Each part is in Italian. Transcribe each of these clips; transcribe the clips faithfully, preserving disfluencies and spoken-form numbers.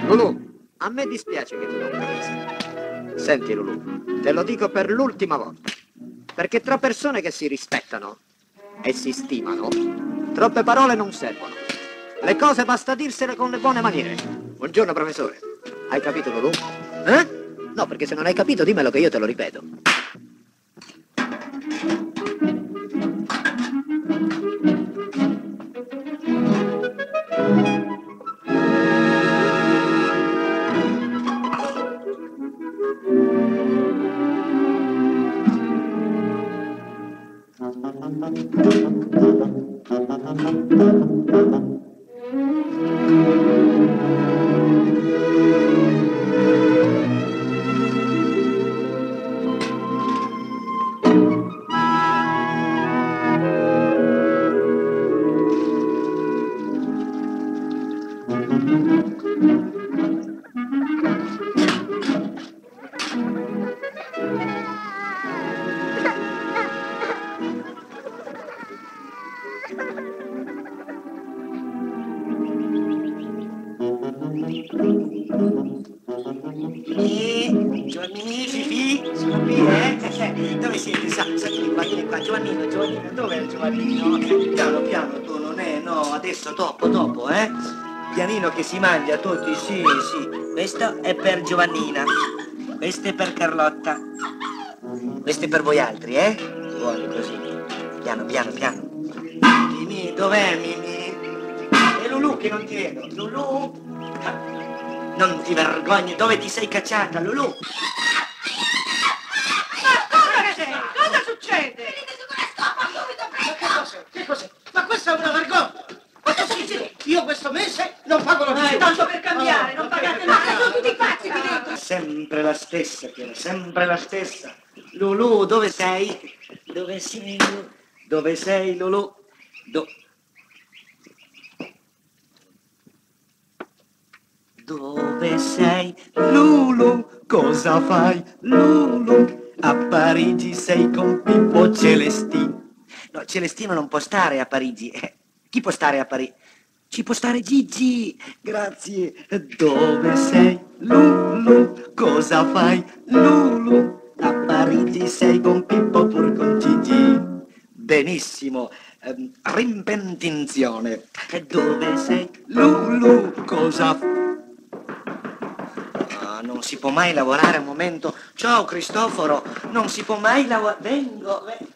Lulù, a me dispiace che tu non capisci. Senti Lulù, te lo dico per l'ultima volta. Perché tra persone che si rispettano e si stimano, troppe parole non servono. Le cose basta dirsele con le buone maniere. Buongiorno professore. Hai capito Lulù? Eh? No, perché se non hai capito dimmelo che io te lo ripeto. Giovannini, Fifi, sono qui, eh? Dove siete? Sa, salite qua, vieni qua, Giovannino, Giovannino, dov'è il Giovannino? Piano, piano, tu non è, no, adesso, dopo, dopo, eh? Pianino che si mangia tutti, sì, sì. Questo è per Giovannina, questo è per Carlotta, questo è per voi altri, eh? Buoni così, piano, piano, piano. Mimì, dov'è Mimì? E Lulù che non ti vedo, Lulù? Non ti vergogni, dove ti sei cacciata, Lulù? Ma cosa c'è? Cosa succede? Venite su con la scopa subito, Ma che presto! cos'è? Che cos'è? Ma questa è una vergogna! Cosa si dice? Io questo mese non pago la Dai, tanto per cambiare, non pagate Ma sono tutti pazzi qui dentro! Sempre la stessa, Piera, sempre la stessa. Lulù, dove sei? Dove sei? Dove sei, Lulù? Do... Dove sei, Lulù? Cosa fai, Lulù? A Parigi sei con Pippo Celestino. No, Celestino non può stare a Parigi. Eh, chi può stare a Parigi? Ci può stare Gigi. Grazie. Dove sei, Lulù? Cosa fai, Lulù? A Parigi sei con Pippo pur con Gigi. Benissimo. Ehm, rimpentinzione. E dove sei, Lulù? Cosa fai? Non si può mai lavorare un momento. Ciao Cristoforo, non si può mai lavorare. Vengo, vengo.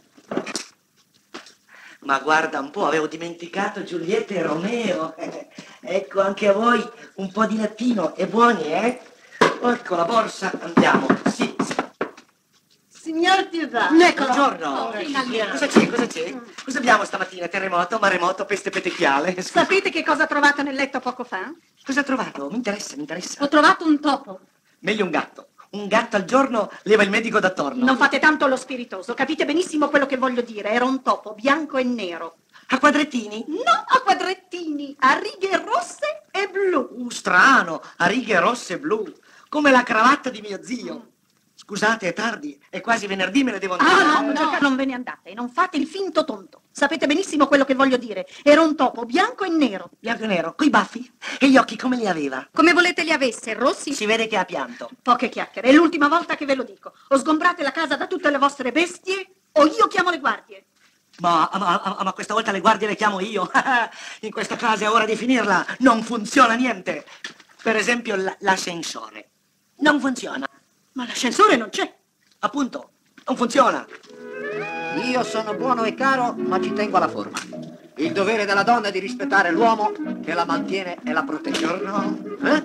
Ma guarda un po', avevo dimenticato Giulietta e Romeo. Ecco anche a voi un po' di latino. E buoni, eh? Ecco la borsa, andiamo. Sì, sì. Signor Tirà. Buongiorno. Oh, finalmente. Cosa c'è? Cosa c'è? Cosa abbiamo stamattina? Terremoto, maremoto, peste petechiale? Scusi. Sapete che cosa ho trovato nel letto poco fa? Cosa ha trovato? Mi interessa, mi interessa. Ho trovato un topo. Meglio un gatto. Un gatto al giorno leva il medico d'attorno. Non fate tanto lo spiritoso, capite benissimo quello che voglio dire. Era un topo bianco e nero. A quadrettini? No, a quadrettini, a righe rosse e blu. Uh, strano, a righe rosse e blu, come la cravatta di mio zio. Scusate, è tardi, è quasi venerdì, me ne devo andare. Ah, no, no, non ve ne andate, non fate il finto tonto. Sapete benissimo quello che voglio dire. Era un topo bianco e nero. Bianco e nero, coi baffi? E gli occhi come li aveva? Come volete li avesse, rossi? Si vede che ha pianto. Poche chiacchiere, è l'ultima volta che ve lo dico. O sgombrate la casa da tutte le vostre bestie, o io chiamo le guardie. Ma, ma, ma, ma questa volta le guardie le chiamo io. In questa casa è ora di finirla. Non funziona niente. Per esempio l- l'ascensore. Non funziona. Ma l'ascensore non c'è. Appunto, non funziona. Io sono buono e caro, ma ci tengo alla forma. Il dovere della donna è di rispettare l'uomo che la mantiene e la protegge. Buongiorno. Eh?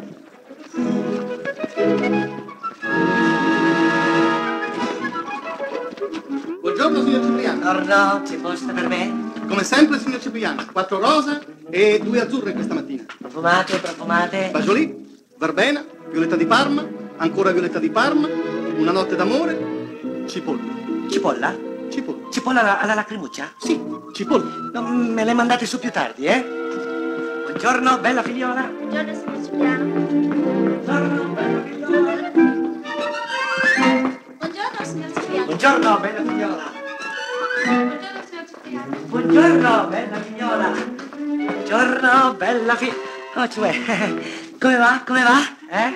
Buongiorno signor Cipriano. Buongiorno, c'è posta per me? Come sempre signor Cipriano, quattro rosa e due azzurre questa mattina. Profumate, profumate. Bajolì, verbena, violetta di Parma, ancora violetta di Parma, una notte d'amore, cipolla. Cipolla? Cipolla. Cipolla alla, alla lacrimuccia? Sì, cipolla. No, me le mandate su più tardi, eh? Buongiorno, bella figliola. Buongiorno, signor Cipriano. Buongiorno, bella figliola. Buongiorno, signor Cipriano. Buongiorno, bella figliola. Buongiorno, signor Cipriano. Buongiorno, bella figliola. Buongiorno, bella fi... Oh, cioè, Come va? Come va? Eh?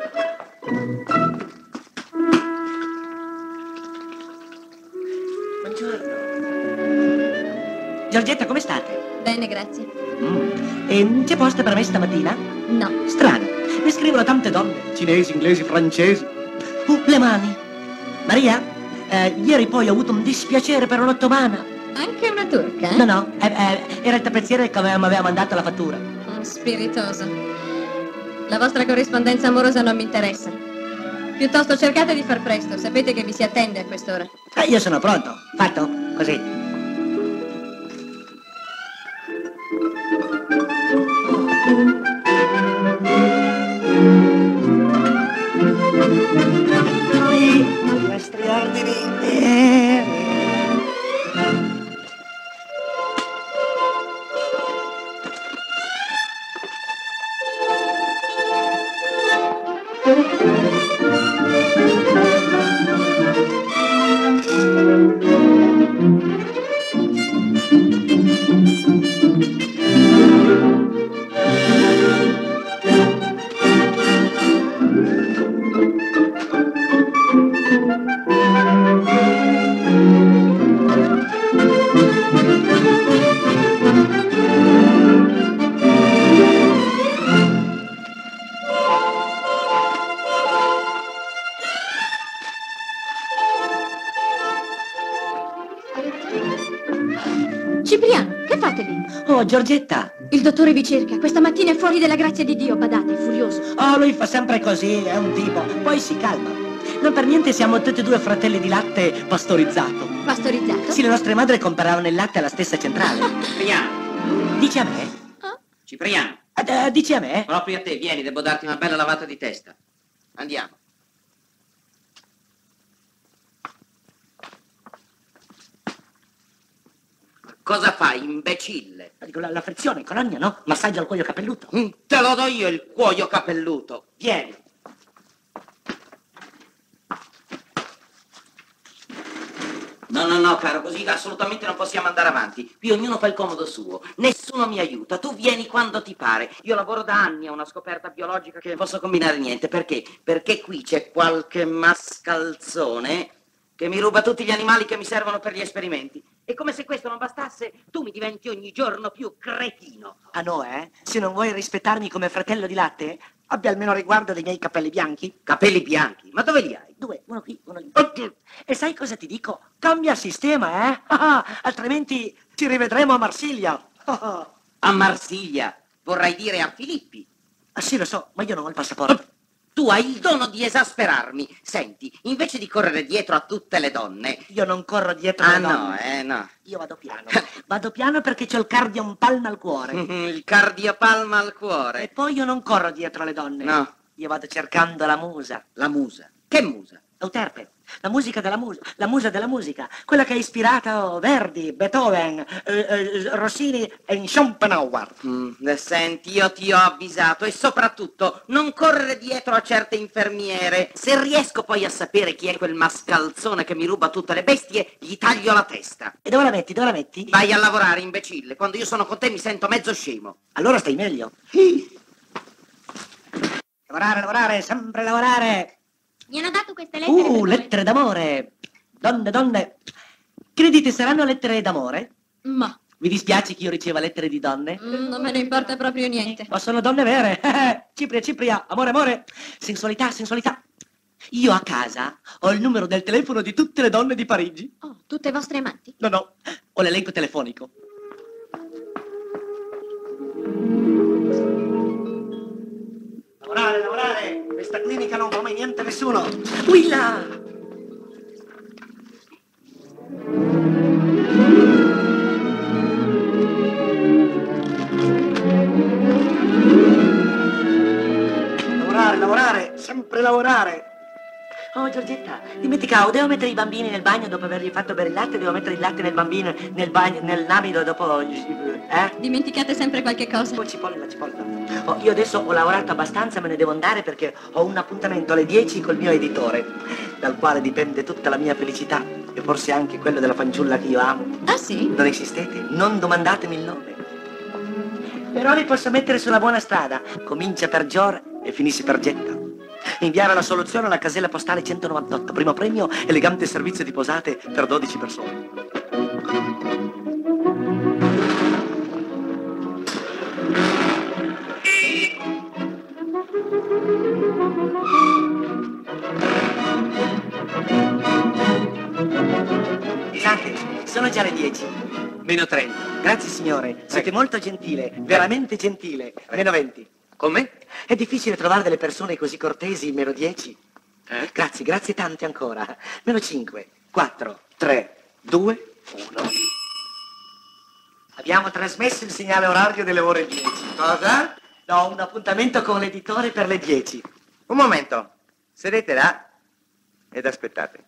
Buongiorno. Giorgetta, come state? Bene, grazie. Mm. E c'è posto per me stamattina? No. Strano. Mi scrivono tante donne. Cinesi, inglesi, francesi. Uh, le mani. Maria, eh, ieri poi ho avuto un dispiacere per un'ottomana. Anche una turca, eh? No, no, eh, eh, era il tappezziere che mi aveva mandato la fattura. Oh, spiritoso. La vostra corrispondenza amorosa non mi interessa. Piuttosto cercate di far presto. Sapete che vi si attende a quest'ora. Eh, io sono pronto. Fatto? Così. Qui, i nostri ordini. Eh. Cipriano, che fate lì? Oh, Giorgetta. Il dottore vi cerca. Questa mattina è fuori della grazia di Dio, badate, è furioso. Oh, lui fa sempre così, è un tipo. Poi si calma. Non per niente siamo tutti e due fratelli di latte pastorizzato. Pastorizzato? Sì, le nostre madri compravano il latte alla stessa centrale. Cipriano, Dici a me? Cipriano, Eh, eh, dici a me? proprio a te, vieni, devo darti una bella lavata di testa. Andiamo. Cosa fai, imbecille? Dico, la, la frizione, colonia, no? Massaggio al cuoio capelluto. Mm, Te lo do io il cuoio capelluto. Vieni. No, no, no, caro, così assolutamente non possiamo andare avanti. Qui ognuno fa il comodo suo. Nessuno mi aiuta. Tu vieni quando ti pare. Io lavoro da anni a una scoperta biologica che non posso combinare niente. Perché? Perché qui c'è qualche mascalzone che mi ruba tutti gli animali che mi servono per gli esperimenti. E come se questo non bastasse, tu mi diventi ogni giorno più cretino. Ah no, eh? Se non vuoi rispettarmi come fratello di latte, abbia almeno riguardo dei miei capelli bianchi. Capelli bianchi? Ma dove li hai? Due, uno qui, uno lì. Oddio. E sai cosa ti dico? Cambia sistema, eh? Ah, altrimenti ci rivedremo a Marsiglia. Ah, A Marsiglia. Vorrai dire a Filippi. ah, sì, lo so, ma io non ho il passaporto. Tu hai il dono di esasperarmi. Senti, invece di correre dietro a tutte le donne... Io non corro dietro Ah alle no, donne. eh no. Io vado piano. Vado piano perché c'ho il cardiopalma al cuore. Il cardiopalma al E cuore. poi io non corro dietro alle donne. No. Io vado cercando la musa. La musa. Che musa? Euterpe, la musica della musa, la musa della musica, quella che ha ispirato Verdi, Beethoven, eh, eh, Rossini e Schopenhauer. Mm, eh, senti, io ti ho avvisato e soprattutto non correre dietro a certe infermiere. Se riesco poi a sapere chi è quel mascalzone che mi ruba tutte le bestie, gli taglio la testa. E dove la metti, dove la metti? Vai a lavorare, imbecille. Quando io sono con te mi sento mezzo scemo. Allora stai meglio. Lavorare, lavorare, sempre lavorare. Mi hanno dato queste lettere. Uh, per lettere d'amore. Donne, donne. Credite saranno lettere d'amore? Ma Vi dispiace che io riceva lettere di donne? mm, non me ne importa proprio niente. Ma sono donne vere. Cipria, Cipria, amore, amore. Sensualità, sensualità. Io a casa ho il numero del telefono di tutte le donne di Parigi. Oh, tutte vostre amanti? No, no, ho l'elenco telefonico. Lavorare, lavorare. Questa clinica non fa mai niente a nessuno. Uilla! Lavorare, lavorare, sempre lavorare. Oh Giorgetta, dimenticavo, devo mettere i bambini nel bagno dopo avergli fatto bere il latte, devo mettere il latte nel bambino, nel bagno, nel namido dopo... Eh? Dimenticate sempre qualche cosa. Oh, cipolla, cipolla. Oh, io adesso ho lavorato abbastanza, me ne devo andare perché ho un appuntamento alle dieci col mio editore, dal quale dipende tutta la mia felicità e forse anche quello della fanciulla che io amo. Ah sì? Non esistete? Non domandatemi il nome. Però li posso mettere sulla buona strada. Comincia per Gior e finisce per Getta. Inviare la soluzione alla casella postale centonovantotto. Primo premio, elegante servizio di posate per dodici persone. Scusate, sono già le dieci. Meno trenta. Grazie signore, siete molto gentile, veramente gentile. Meno venti. Come? È difficile trovare delle persone così cortesi, meno dieci. Eh? Grazie, grazie tante ancora. Meno cinque, quattro, tre, due, uno. Abbiamo trasmesso il segnale orario delle ore dieci. Cosa? No, un appuntamento con l'editore per le dieci. Un momento. Sedete là ed aspettate.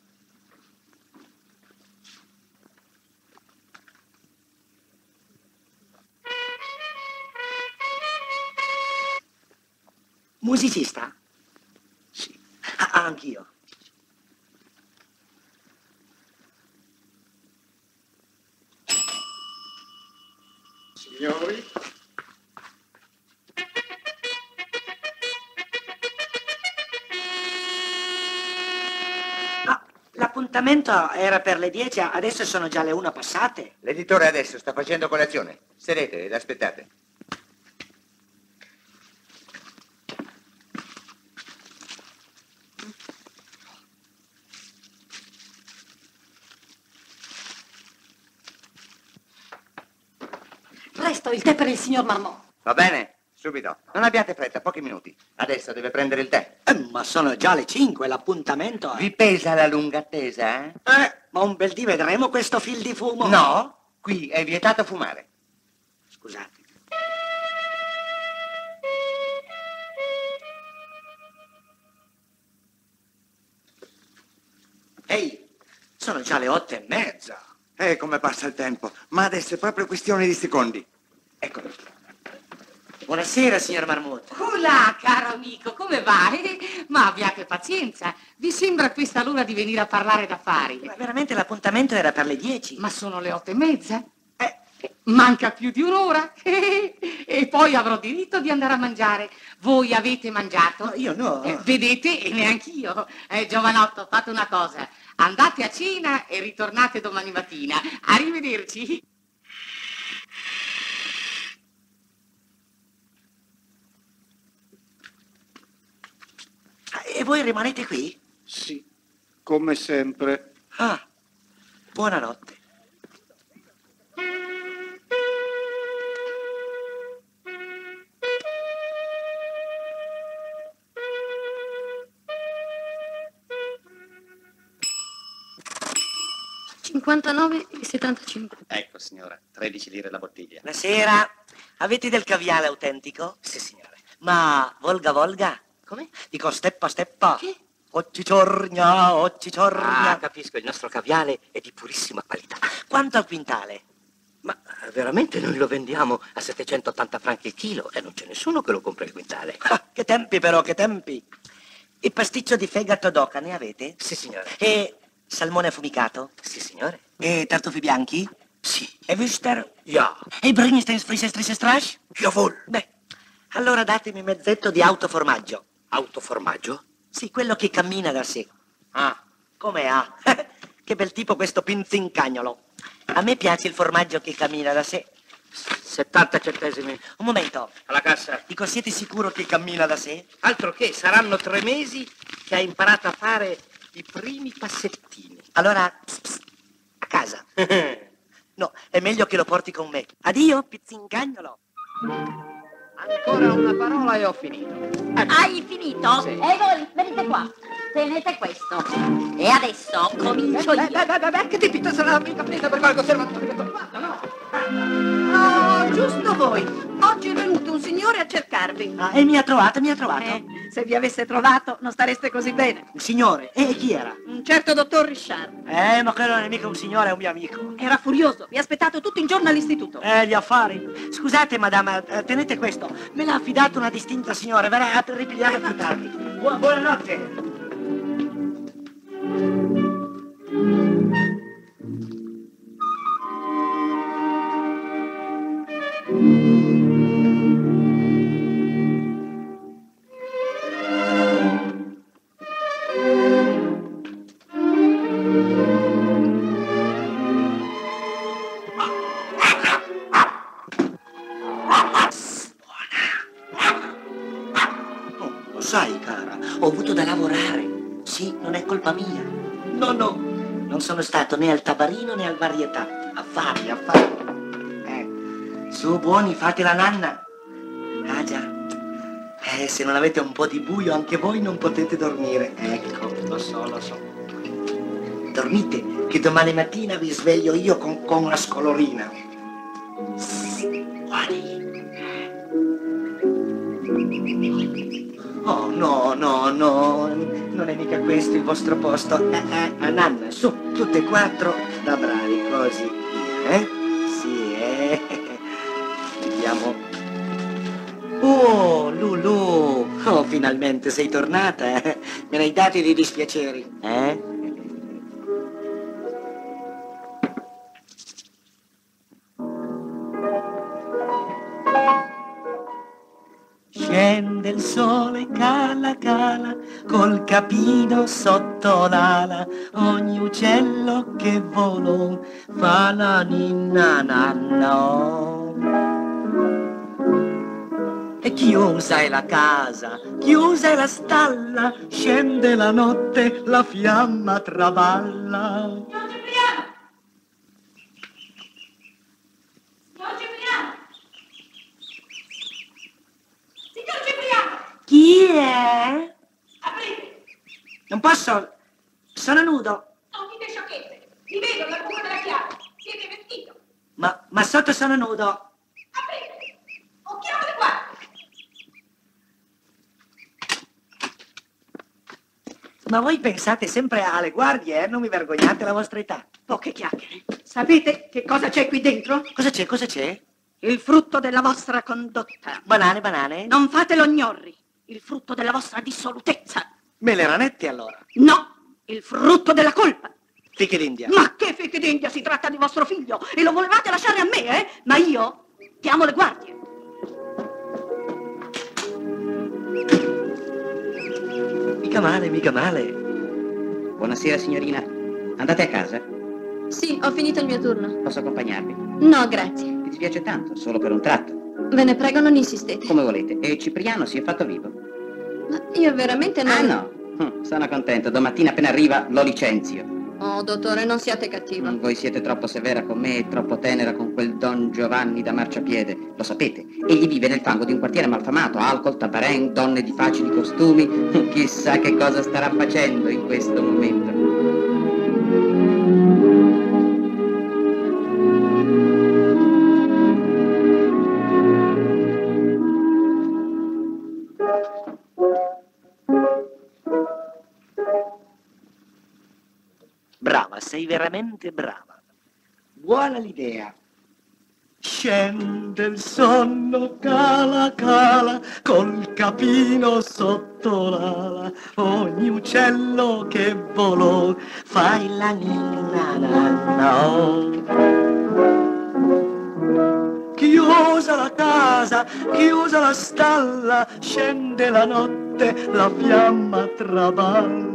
Musicista? Sì. Ah, anch'io. Signori, Ah, l'appuntamento era per le dieci, adesso sono già le una passate. L'editore adesso sta facendo colazione. Sedete ed aspettate. Presto, il tè per il signor Marmont. Va bene? Subito. Non abbiate fretta, pochi minuti. Adesso deve prendere il tè. Eh, ma sono già le cinque, l'appuntamento è... Vi pesa la lunga attesa, eh? Eh, ma un bel dì vedremo questo fil di fumo. No, qui è vietato fumare. Scusate. Ehi, sono già le otto e mezza. Eh, come passa il tempo. Ma adesso è proprio questione di secondi. Eccolo. Buonasera, signor Marmont. Hola, caro amico, come va? Eh, Ma abbiate pazienza. Vi sembra questa l'ora di venire a parlare d'affari? Ma veramente l'appuntamento era per le dieci? Ma sono le otto e mezza? Eh, Manca più di un'ora. E poi avrò diritto di andare a mangiare. Voi avete mangiato? no, io no. Eh, vedete? E neanch'io. Eh, giovanotto, fate una cosa. Andate a cena e ritornate domani mattina. Arrivederci. E voi rimanete qui? sì, come sempre. Ah, buonanotte. cinquantanove e settantacinque. Ecco, signora, tredici lire la bottiglia. Buonasera. Avete del caviale autentico? Sì, signore. Ma volga volga? Come? Dico steppa steppa. Che? Occiciornia, occiciornia. Ah, capisco, il nostro caviale è di purissima qualità. Quanto al quintale? Ma eh, veramente noi lo vendiamo a settecentottanta franchi il chilo e non c'è nessuno che lo compra il quintale. Ah, che tempi però, che tempi. Il pasticcio di fegato d'oca ne avete? Sì, signore. E salmone affumicato? Sì, signore. E tartufi bianchi? Sì. E Wüster? Ja. E Brinstein Frische Strische Strash? Jawohl. Beh, allora datemi mezzetto di autoformaggio. Autoformaggio? Sì, quello che cammina da sé. Ah. Come ha? Che bel tipo questo pinzincagnolo. A me piace il formaggio che cammina da sé. settanta centesimi. Un momento. Alla cassa. Dico, siete sicuro che cammina da sé? Altro che, saranno tre mesi che ha imparato a fare i primi passettini. Allora, ps, ps, a casa. No, è meglio che lo porti con me. Addio, pizzincagnolo. Ancora una parola e ho finito. Hai finito? Sì. E voi, venite qua. Tenete questo. E adesso comincio Beh, io. beh, beh, beh, che ti pita sarà mica presa per qualche osservatore che t'ho fatto, no? Oh, giusto voi. Oggi è venuto un signore a cercarvi. Ah, e mi ha trovato, mi ha trovato. Eh, se vi avesse trovato non stareste così bene. Un signore. E chi era? Un certo dottor Richard. Eh, ma quello non è mica un signore, è un mio amico. Era furioso. Vi ha aspettato tutto il giorno all'istituto. Eh, gli affari. Scusate, madama, eh, tenete questo. Me l'ha affidato una distinta signora. Verrà a ripigliare più tardi. Bu- buonanotte. Lo sai, cara, ho avuto da lavorare. Sì, non è colpa mia. No, no, non sono stato né al Tabarino né al Varietà. Affari, affari. Eh, su, buoni, fate la nanna. Ah, già. Eh, se non avete un po' di buio anche voi non potete dormire. Ecco, lo so, lo so. Dormite, che domani mattina vi sveglio io con, con una scolorina. Buoni. Oh, no, no, no, non è mica questo il vostro posto. Eh, eh, a nanna, su, tutte e quattro, da bravi, così, eh? Sì, eh? Vediamo. Oh, Lulu, oh, finalmente sei tornata, eh? Me ne hai dati dei dispiaceri, eh? Scende il sole, cala, cala, col capino sotto l'ala, ogni uccello che volò fa la ninna nanna. Oh. E chiusa è la casa, chiusa è la stalla, scende la notte, la fiamma traballa. Chi è? Aprite! Non posso, sono nudo. Non dite sciocchezze! Vi vedo dal buco della chiave! Siete vestito! Ma, ma sotto sono nudo. Aprite! O chiamate qua! Ma voi pensate sempre alle guardie, eh? Non vi vergognate la vostra età. Poche chiacchiere. Sapete che cosa c'è qui dentro? Cosa c'è, cosa c'è? Il frutto della vostra condotta. Banane, banane? Non fatelo gnorri. Il frutto della vostra dissolutezza. Me le ranette allora. No, il frutto della colpa. Fiche d'India. Ma che fiche d'India, si tratta di vostro figlio e lo volevate lasciare a me, eh? Ma io chiamo le guardie. Mica male, mica male. Buonasera signorina, andate a casa? Sì, ho finito il mio turno. Posso accompagnarvi? No, grazie. Mi dispiace tanto, solo per un tratto. Ve ne prego, non insistete. Come volete. E Cipriano si è fatto vivo? Ma io veramente non... Ah no, hm, sono contento. Domattina appena arriva lo licenzio. Oh, dottore, non siate cattivo. Voi siete troppo severa con me e troppo tenera con quel Don Giovanni da marciapiede. Lo sapete. Egli vive nel fango di un quartiere malfamato. Alcol, tabarén, donne di facili costumi. Chissà che cosa starà facendo in questo momento. Brava, sei veramente brava. Buona l'idea. Scende il sonno, cala, cala, col capino sotto l'ala, ogni uccello che volò, fai la ninna nanna. Oh. Chiusa la casa, chiusa la stalla, scende la notte, la fiamma traballa.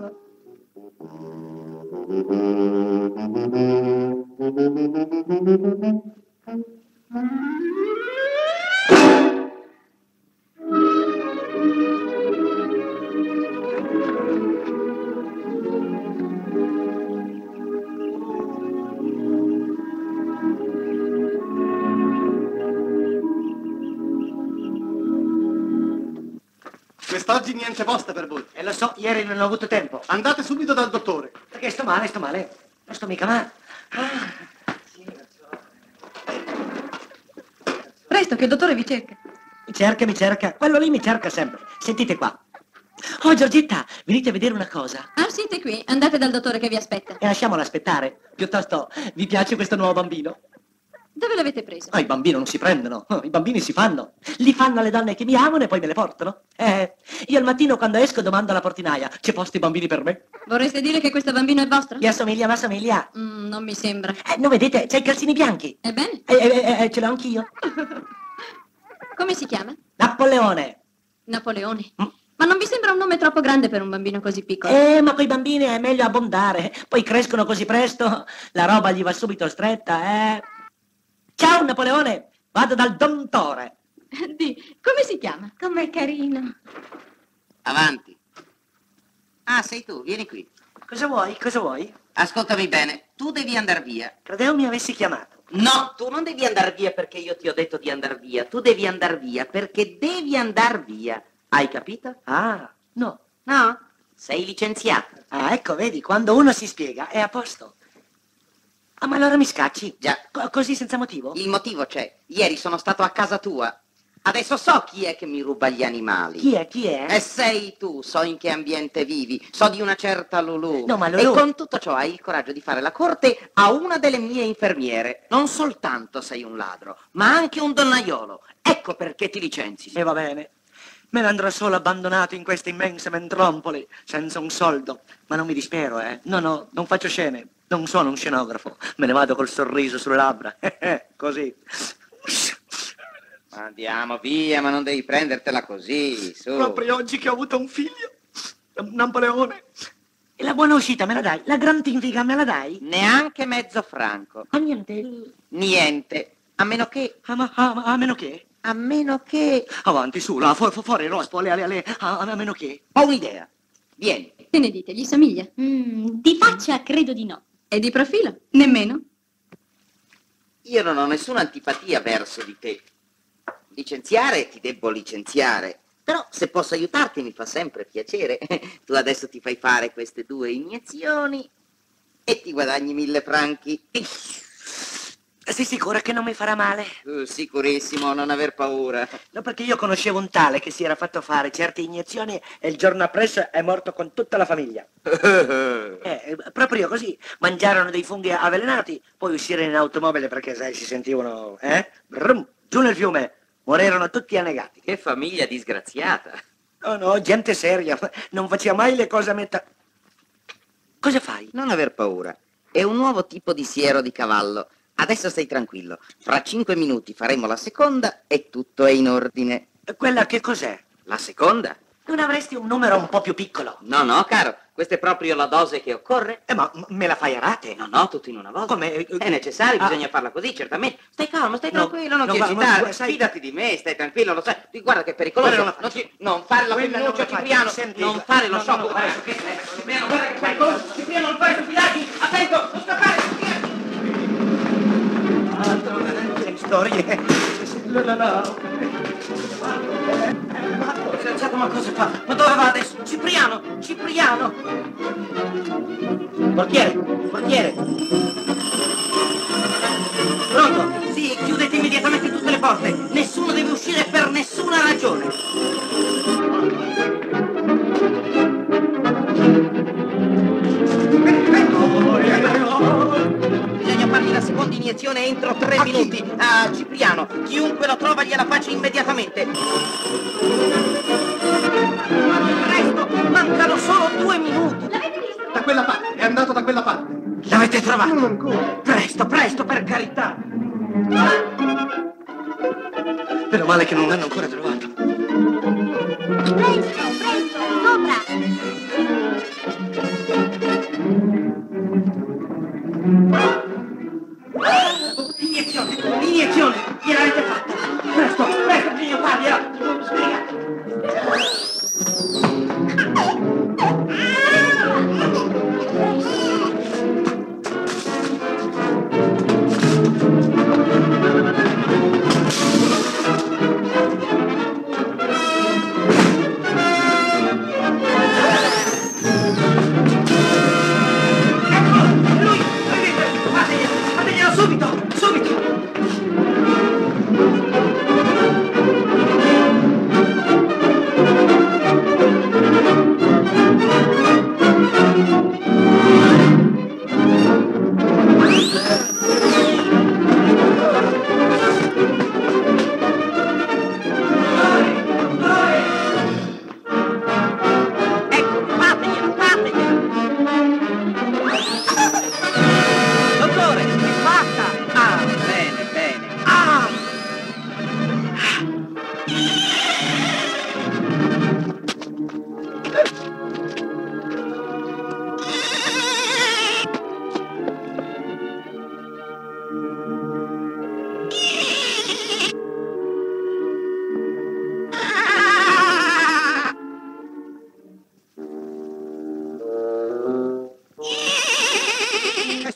Quest'oggi niente posta per voi. E lo so, ieri non ho avuto tempo. Andate subito dal dottore. Perché sto male, sto male. Non sto mica male. Ah, sì, lo so. Presto, che il dottore vi cerca. Mi cerca, mi cerca. Quello lì mi cerca sempre. Sentite qua. Oh, Giorgetta, venite a vedere una cosa. Ah, siete qui. Andate dal dottore che vi aspetta. E lasciamolo aspettare. Piuttosto, vi piace questo nuovo bambino? Dove l'avete preso? Oh, i bambini non si prendono. Oh, i bambini si fanno. Li fanno alle donne che mi amano e poi me le portano. Eh, io al mattino quando esco domando alla portinaia, c'è posti bambini per me? Vorreste dire che questo bambino è vostro? Mi assomiglia, mi assomiglia. Mm, non mi sembra. Eh, non vedete? C'è i calzini bianchi. Ebbene? Eh, eh, eh, ce l'ho anch'io. Come si chiama? Napoleone. Napoleone. Mm. Ma non vi sembra un nome troppo grande per un bambino così piccolo? Eh, ma coi bambini è meglio abbondare. Poi crescono così presto, la roba gli va subito stretta, eh. Ciao Napoleone, vado dal dottore. Di, come si chiama? Com'è carino. Avanti. Ah, sei tu, vieni qui. Cosa vuoi? Cosa vuoi? Ascoltami bene, tu devi andare via. Credevo mi avessi chiamato. No, tu non devi andare via perché io ti ho detto di andare via. Tu devi andare via perché devi andare via. Hai capito? Ah, no. No? Sei licenziato. Ah, ecco, vedi, quando uno si spiega è a posto. Ah, ma allora mi scacci? Già. Co- così senza motivo? Il motivo c'è. Ieri sono stato a casa tua. Adesso so chi è che mi ruba gli animali. Chi è? Chi è? E sei tu, so in che ambiente vivi, so di una certa Lulù. No, ma Lulù- E con tutto ciò hai il coraggio di fare la corte a una delle mie infermiere. Non soltanto sei un ladro, ma anche un donnaiolo. Ecco perché ti licenzi. E va bene. Me ne andrò solo abbandonato in queste immense mentrompoli, senza un soldo. Ma non mi dispero, eh. No, no, non faccio scene. Non sono un scenografo. Me ne vado col sorriso sulle labbra. Così. Andiamo via, ma non devi prendertela così, su. Proprio oggi che ho avuto un figlio. Napoleone. E la buona uscita me la dai? La gran tinfiga me la dai? Neanche mezzo franco. Ah, niente. Niente. A meno che... Ah, ma, ah, ma- a meno che? A meno che... Avanti, su, là, fu- fu- fuori, rospo, le, le, le, a, a meno che? Ho un'idea. Vieni. Che ne dite? Gli somiglia? Mm, di faccia credo di no. E di profilo? Nemmeno. Io non ho nessuna antipatia verso di te. Licenziare ti debbo licenziare. Però se posso aiutarti mi fa sempre piacere. Tu adesso ti fai fare queste due iniezioni e ti guadagni mille franchi. Sei sicura che non mi farà male? Uh, sicurissimo, non aver paura. No, perché io conoscevo un tale che si era fatto fare certe iniezioni e il giorno appresso è morto con tutta la famiglia. eh, proprio così. Mangiarono dei funghi avvelenati, poi uscirono in automobile perché, sai, si sentivano, eh? Brum, giù nel fiume. Morirono tutti annegati. Che famiglia disgraziata. No, no, gente seria. Non faceva mai le cose a metà. Cosa fai? Non aver paura. È un nuovo tipo di siero di cavallo. Adesso stai tranquillo. Fra cinque minuti faremo la seconda e tutto è in ordine. Quella che cos'è? La seconda? Non avresti un numero un po' più piccolo? No, no, caro. Questa è proprio la dose che occorre. Eh, ma m- me la fai a rate? No, no, tutto in una volta. Come? È necessario, Ah. bisogna farla così, certamente. Stai calmo, stai No, tranquillo, non no, ti ma- agitare. ma- sai- Fidati di me, stai tranquillo, lo sai. Tu guarda che è pericoloso. Quella non la Non, faccio. ti- non fare la Quella non femminuccia, la faccio. Cipriano. Senti, non fare lo no, sciocco. no, no, guarda, no. che- Cipriano, guarda che è pericoloso. Cipriano, non fare stupidaggini. Attento, non scappare, Cipriano. Altre storie. No, no, no. Disgraziato, ma cosa fa? Ma dove va adesso? Cipriano, Cipriano. Portiere, portiere. Pronto? Sì, chiudete immediatamente tutte le porte. Nessuno deve uscire per nessuna ragione. Bisogna fargli la seconda iniezione entro tre minuti. A Cipriano, chiunque lo trova gliela faccia immediatamente. Presto, mancano solo due minuti. Da quella parte, è andato da quella parte. L'avete trovato? Non ancora. Presto, presto, per carità. Meno male che non l'hanno ancora trovato. Presto, presto, sopra! Iniezione, iniezione, gliel'avete fatta. Presto, presto, signor Paglia. Spiegate.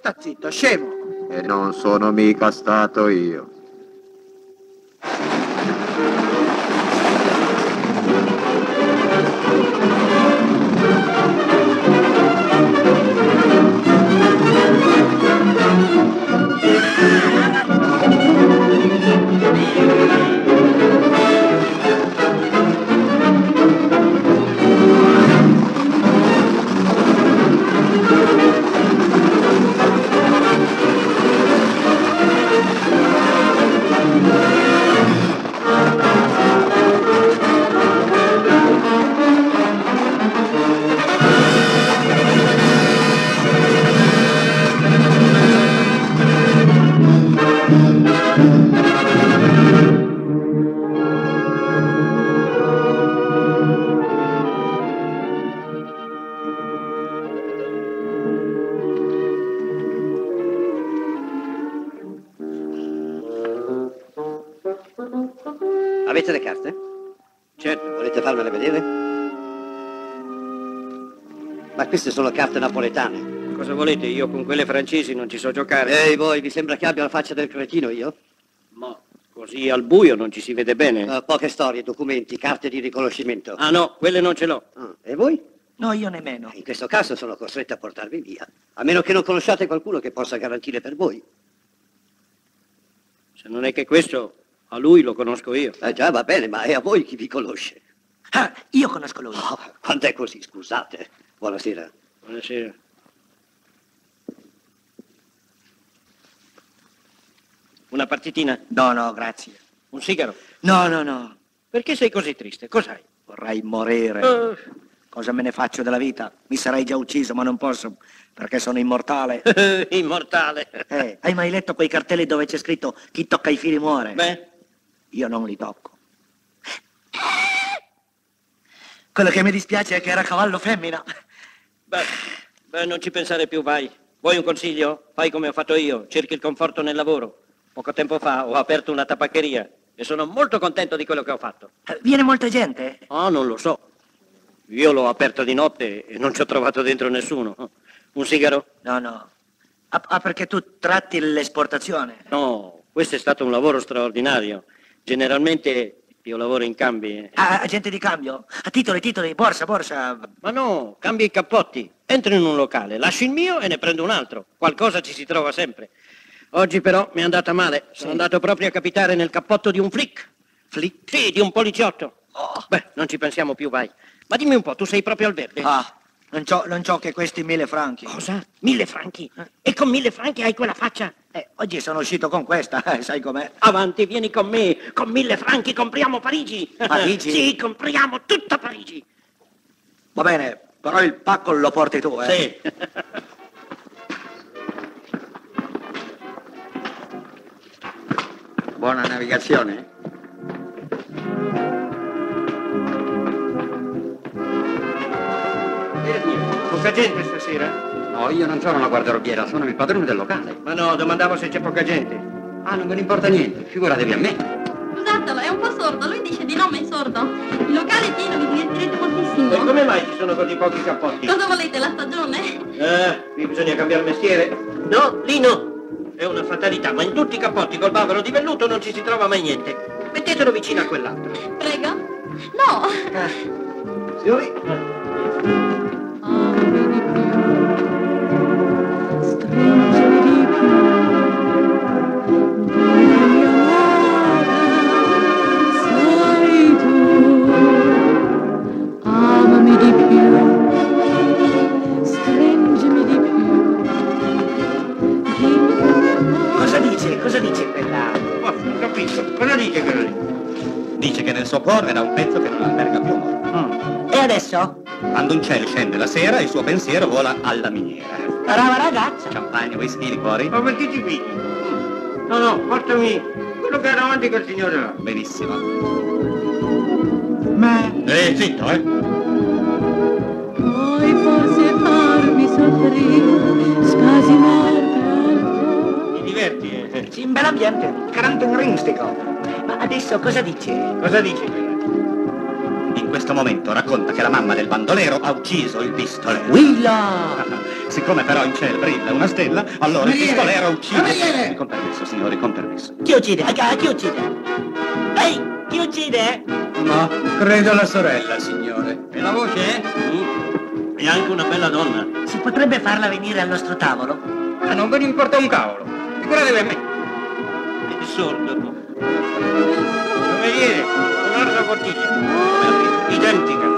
sta zitto, scemo. E non sono mica stato io. Avete le carte? Certo. Volete farmele vedere? Ma queste sono carte napoletane. Cosa volete? Io con quelle francesi non ci so giocare. Ehi, voi, vi sembra che abbia la faccia del cretino io? Ma così al buio non ci si vede bene. Uh, poche storie, documenti, carte di riconoscimento. Ah no, quelle non ce l'ho. Ah, e voi? No, io nemmeno. In questo caso sono costretto a portarvi via. A meno che non conosciate qualcuno che possa garantire per voi. Se non è che questo, a lui lo conosco io. Eh già, va bene, ma è a voi chi vi conosce. Ah, io conosco lui. Oh, quando è così, scusate. Buonasera. Buonasera. Una partitina? No, no, grazie. Un sigaro? No, no, no. Perché sei così triste? Cos'hai? Vorrei morire. Uh. Cosa me ne faccio della vita? Mi sarei già ucciso, ma non posso, perché sono immortale. Immortale. Eh, hai mai letto quei cartelli dove c'è scritto chi tocca i fili muore? Beh. Io non li tocco. Quello che mi dispiace è che era cavallo femmina. Beh, beh, non ci pensare più, vai. Vuoi un consiglio? Fai come ho fatto io, cerchi il conforto nel lavoro. Poco tempo fa ho aperto una tabaccheria e sono molto contento di quello che ho fatto. Eh, viene molta gente? Ah, non lo so. Io l'ho aperto di notte e non ci ho trovato dentro nessuno. Un sigaro? No, no. Ah, ah, perché tu tratti l'esportazione? No, questo è stato un lavoro straordinario. Generalmente io lavoro in cambi. Ah, agente di cambio? A titoli, titoli, borsa, borsa. Ma no, cambi i cappotti. Entro in un locale, lascio il mio e ne prendo un altro. Qualcosa ci si trova sempre. Oggi però mi è andata male. Sono Sì. andato proprio a capitare nel cappotto di un flic. Flic? Sì, di un poliziotto. Oh. Beh, non ci pensiamo più, vai. Ma dimmi un po', tu sei proprio al verde? Ah, non c'ho, non c'ho che questi mille franchi. Cosa? Mille franchi? E con mille franchi hai quella faccia? Eh, oggi sono uscito con questa, eh, sai com'è? Avanti, vieni con me. Con mille franchi compriamo Parigi. Parigi? Sì, compriamo tutta Parigi. Va bene, però il pacco lo porti tu, eh? Sì. Buona navigazione. Poca gente stasera? No, io non sono la guardarobiera, sono il padrone del locale. Ma no, domandavo se c'è poca gente. Ah, non me ne importa niente, figuratevi a me. Scusatelo, è un po' sordo. Lui dice di no, ma è sordo. Il locale è pieno, vi divertirete moltissimo. E come mai ci sono così pochi cappotti? Cosa volete, la stagione? Eh, qui bisogna cambiare mestiere. No, lì no. È una fatalità, ma in tutti i cappotti col bavero di velluto non ci si trova mai niente. Mettetelo vicino a quell'altro. Prego? No. Eh. Signori? Amami di più, stringimi di più. Cosa dice? Cosa dice quella? Oh, ho capito. Cosa dice quello lì? Dice che nel suo cuore era un pezzo che non alberga più amore. Mm. E adesso? Quando un cielo scende la sera, il suo pensiero vola alla miniera. Brava ragazza. Champagne, whisky, liquori? Ma perché ti pigli? No, no, portami quello che era avanti quel signore là. Benissimo. Ma... Eh, zitto, eh. Puoi forse farmi soffrire, spasimare per te. Ti diverti, eh? Sì, un bel ambiente, carantonristico. Ma adesso cosa dice? Cosa dice quella? In questo momento racconta che la mamma del bandolero ha ucciso il pistolero. Willa! Siccome però in cielo brilla una stella, allora il Cameriere! pistolero uccide. Cameriere! Con permesso, signori, con permesso. Chi uccide? Ah, chi uccide? Ehi, chi uccide? No, credo la sorella, signore. E la voce? Mm. È anche una bella donna. Si potrebbe farla venire al nostro tavolo? Ma non ve ne importa un cavolo. Figuratevi a me. È sordo tu. Cameriere, un'altra bottiglia. Identica.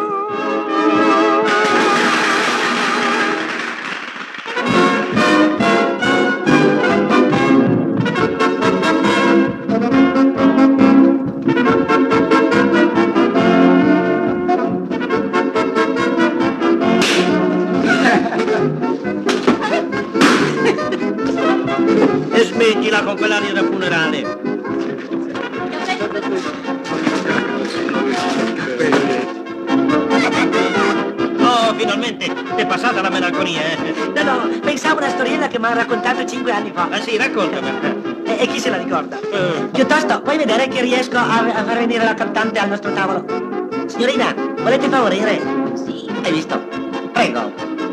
E smettila con quell'aria da funerale. Oh, finalmente è passata la melanconia, eh? No, no, pensavo a una storiella che mi ha raccontato cinque anni fa. Ah sì, raccontamela. E, e chi se la ricorda? Eh. Piuttosto, puoi vedere che riesco a, a far venire la cantante al nostro tavolo? Signorina, volete favorire? Sì. Hai visto? Prego.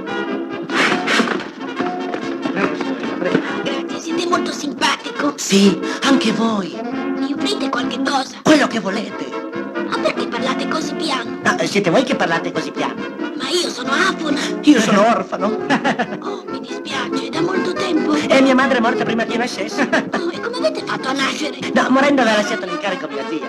Grazie, siete molto simpatico. Sì, anche voi. Mi offrite qualche cosa? Quello che volete. Ma perché parlate così piano? No, siete voi che parlate così piano. Ma io sono afona. Io sono orfano. Oh, mi dispiace, da molto tempo. E mia madre è morta prima che io nascessi. Oh, e come avete fatto a nascere? No, morendo aveva lasciato l'incarico a mia zia.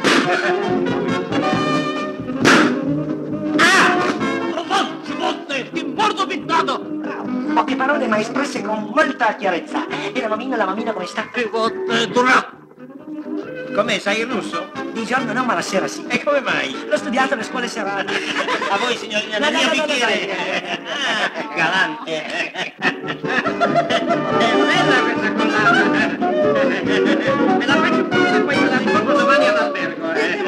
Ti mordo pintato! Poche parole ma espresse con molta chiarezza. E la mamina, la mamina come sta? Che votte durà! Com'è, sai il russo? Di giorno no, ma la sera sì. E come mai? L'ho studiato alle scuole serali. A voi, signorina, No, nel no, mio no, no, bicchiere! Ah, galante! È bella questa collana! Me la faccio pure, poi me la riporto domani all'albergo, eh!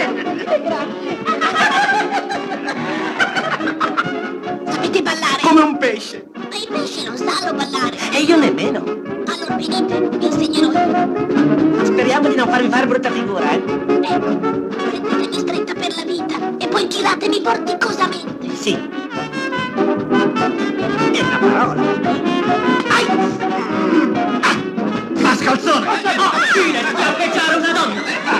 Sapete ballare? Come un pesce. Ma i pesci non sanno ballare. E io nemmeno. Allora venite, vi insegnerò. Speriamo di non farvi fare brutta figura, eh? Ecco, prendetemi stretta per la vita e poi giratemi vorticosamente. Sì. È una parola. Ai! Ah! Mascalzone! Oh, fine, di campeggiare una donna!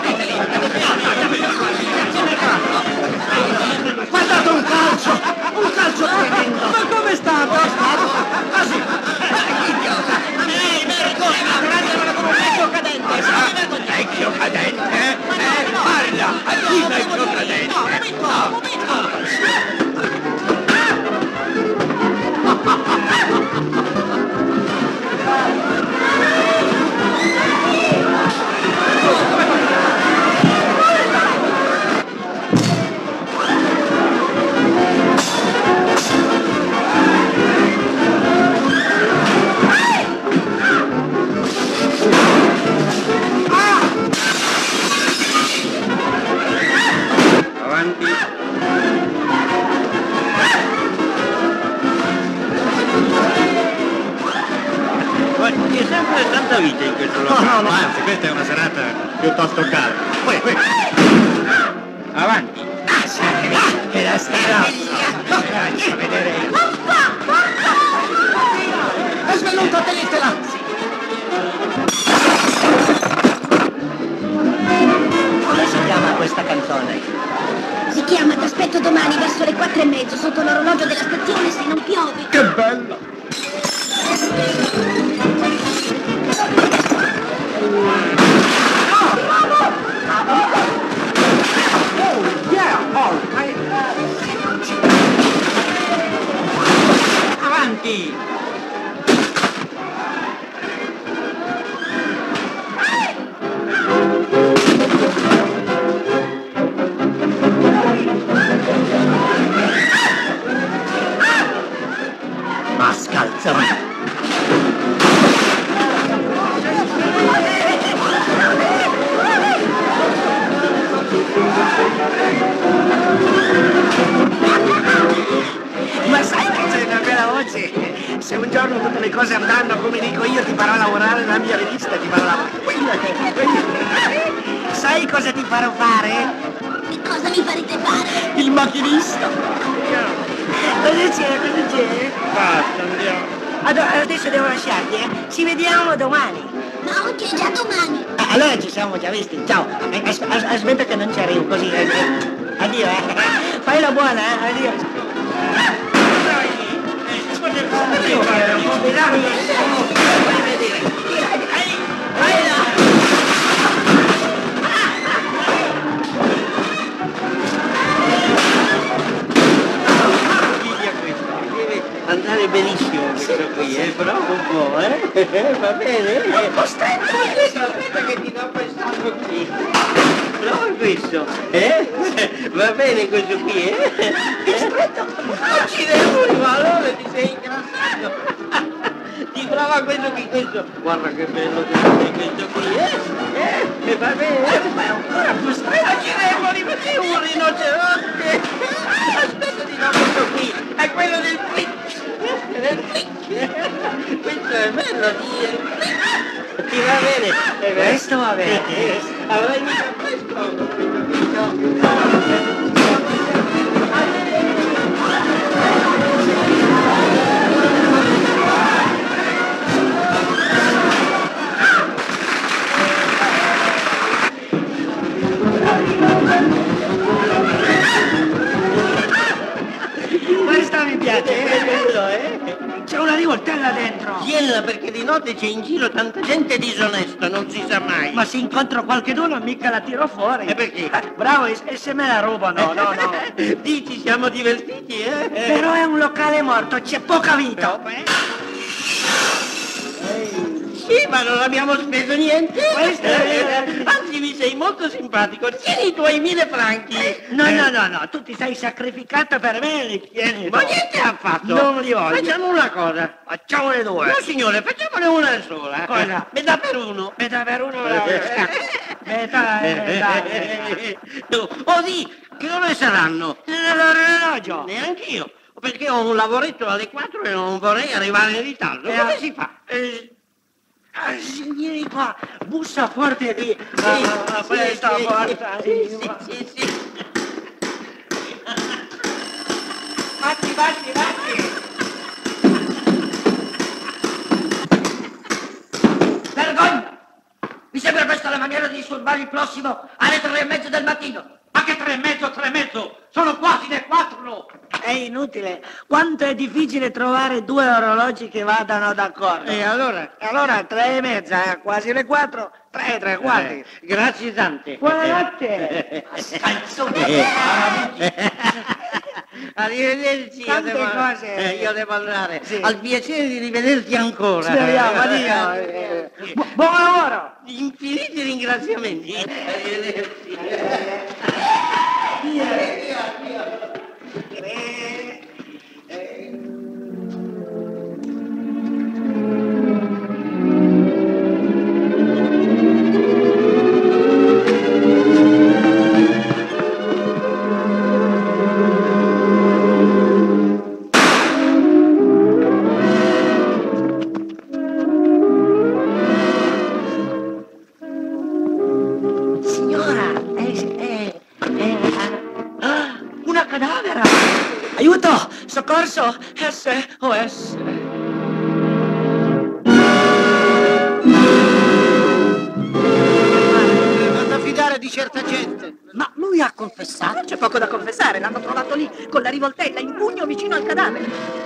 Guardate un calcio! Un calcio tremendo! Ma come sta? Ah sì! Ehi, vergogna! Prendemela come un vecchio cadente! Vecchio cadente? Eh, parla! A chi vecchio cadente? No, Avanti! Ma c'è sempre tanta vita in questo No, locale. no, no, anzi, questa è una serata piuttosto calda. Poi, poi. Avanti! Ah, sì! Ah, che la stronza! No, faccia vedere! È svenuto, tenetela! Come si chiama questa canzone? Si chiama T'aspetto domani verso le quattro e mezzo sotto l'orologio della stazione se non piove. Che bella! Avanti! Mascalzone! Ma sai che c'è una bella voce? Se un giorno tutte le cose andranno come dico io, ti farò lavorare nella mia rivista, ti farò lavorare. Sai cosa ti farò fare? Che cosa mi farete fare? Il macchinista. Cosa c'è? Cosa c'è? Basta, andiamo. Allora, adesso devo lasciarti, eh? Ci vediamo domani. No, che già domani. Ah, allora ci siamo già visti. Ciao. Eh, as- as- aspetta che non ci arrivo così. eh, eh. Addio, eh. Fai la buona, eh. Addio. Addio, fai un po' di rabbia. Voglio vedere. Vai là. Andare benissimo questo qui, eh? Bravo un po', eh? Va bene? Non costretto, aspetta che ti do quest'altro qui. Bravo questo, eh? Va bene questo qui, eh? Stretto. Accidenti, ma allora ti sei ingrassato. Ti prova questo qui, questo. Guarda che bello questo qui, eh? Eh? E va bene? Ma è ancora più stretto. Accidenti, ma sei un rinoceronte. Aspetta di no questo qui. È quello del qui. Questo è bello, ti, ti va bene? Questo va bene. Avrai mica questo. Questa mi piace, eh? C'è una rivoltella dentro. Tienila perché di notte c'è in giro tanta gente disonesta, non si sa mai. Ma se incontro qualcheduno mica la tiro fuori. E perché? Bravo, e, e se me la rubano, no, no. Dici, siamo divertiti, eh? Però è un locale morto, c'è poca vita. Sì, ma non abbiamo speso niente. Questo è... Anzi, mi sei molto simpatico. Tieni i tuoi mille franchi. No, no, no, no, tu ti sei sacrificato per me, li tieni. Ma niente ha fatto. Non li voglio. Facciamo una cosa. Facciamone due. No, signore, facciamone una sola. Cosa? Metà per uno. Metà per uno, metà, metà. Oh, sì, che ore saranno? Nell'orologio. Neanche io. Perché ho un lavoretto alle quattro e non vorrei arrivare in ritardo. Eh, Come si fa? Eh, Ah, vieni qua, bussa forte lì. Sì, ah, sì, questa sì, porta. sì, sì, sì, sì. Batti, batti, batti. Vergogna! Mi sembra questa la maniera di disturbare il prossimo alle tre e mezzo del mattino. Ma che tre e mezzo, tre e mezzo? Sono quasi le quattro! È inutile. Quanto è difficile trovare due orologi che vadano d'accordo. E allora? Allora tre e mezza, eh, quasi le quattro, tre e tre quarti. Eh, grazie tante. Buonanotte. Eh. Arrivederci, io Tante devo, cose. eh, io devo andare. Sì. Al piacere di rivederti ancora. Speriamo, addio. Eh, bu- buon lavoro. Infiniti ringraziamenti. Arrivederci. Signora, è, è, è, ah, una cadavera. Aiuto, soccorso, S O S. Non da fidare di certa gente. Ma lui ha confessato? C'è poco da confessare, l'hanno trovato lì, con la rivoltella in pugno vicino al cadavere.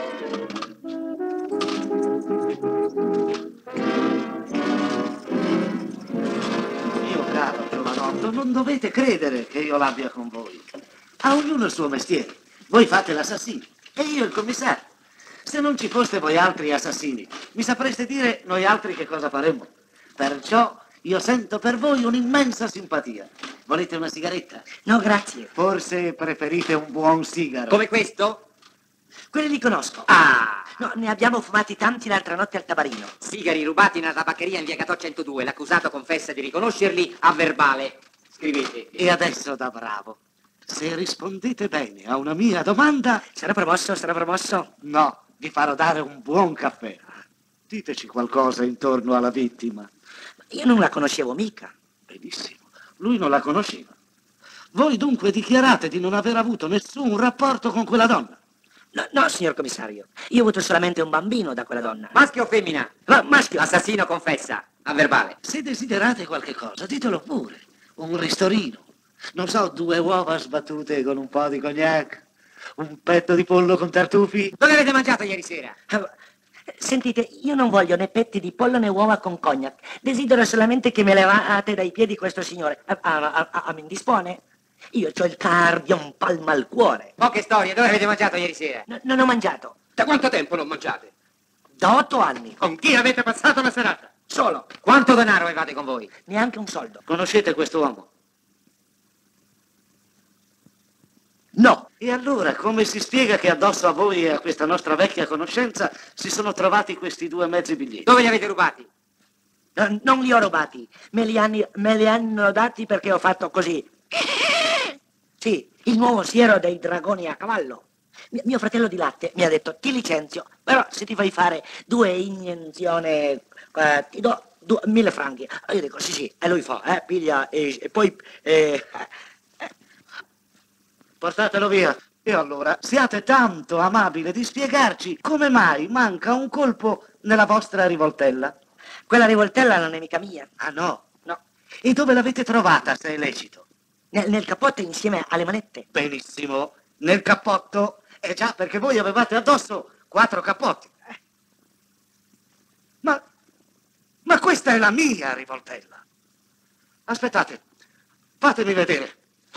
Mio caro giovanotto, non dovete credere che io l'abbia con voi. A ognuno il suo mestiere. Voi fate l'assassino e io il commissario. Se non ci foste voi altri assassini, mi sapreste dire noi altri che cosa faremmo. Perciò io sento per voi un'immensa simpatia. Volete una sigaretta? No, grazie. Forse preferite un buon sigaro. Come questo? Quelli li conosco. Ah! No, ne abbiamo fumati tanti l'altra notte al tabarino. Sigari rubati in una tabaccheria in via Catò centodue. L'accusato confessa di riconoscerli a verbale. Scrivete. E adesso da bravo. Se rispondete bene a una mia domanda... Sarà promosso, sarà promosso? No, vi farò dare un buon caffè. Diteci qualcosa intorno alla vittima. Io non la conoscevo mica. Benissimo, lui non la conosceva. Voi dunque dichiarate di non aver avuto nessun rapporto con quella donna. No, no, signor commissario, io ho avuto solamente un bambino da quella donna. Maschio o femmina? Ma, maschio. L'assassino confessa, a verbale. Se desiderate qualche cosa, ditelo pure. Un ristorino. Non so, due uova sbattute con un po' di cognac. Un petto di pollo con tartufi. Dove avete mangiato ieri sera? Sentite, io non voglio né petti di pollo né uova con cognac. Desidero solamente che me levate dai piedi questo signore. A, a, a, a mi indispone? Io ho il cardio un palmo al cuore. Poche storie, dove avete mangiato ieri sera? No, non ho mangiato. Da quanto tempo non mangiate? Da otto anni. Con chi avete passato la serata? Solo. Quanto denaro avevate con voi? Neanche un soldo. Conoscete quest'uomo? No. E allora come si spiega che addosso a voi e a questa nostra vecchia conoscenza si sono trovati questi due mezzi biglietti? Dove li avete rubati? No, non li ho rubati. Me li, hanno, me li hanno dati perché ho fatto così. Sì, il nuovo siero dei dragoni a cavallo. Mi, mio fratello di latte mi ha detto ti licenzio, però se ti fai fare due iniezioni eh, ti do due, mille franchi. Io dico sì sì, e lui fa, eh, piglia e, e poi... Eh, Portatelo via. E allora, siate tanto amabile di spiegarci come mai manca un colpo nella vostra rivoltella. Quella rivoltella non è mica mia. Ah no? No. E dove l'avete trovata, se è lecito? Nel, nel cappotto insieme alle manette. Benissimo. Nel cappotto? Eh già, perché voi avevate addosso quattro cappotti. Ma... Ma questa è la mia rivoltella. Aspettate, fatemi vedere.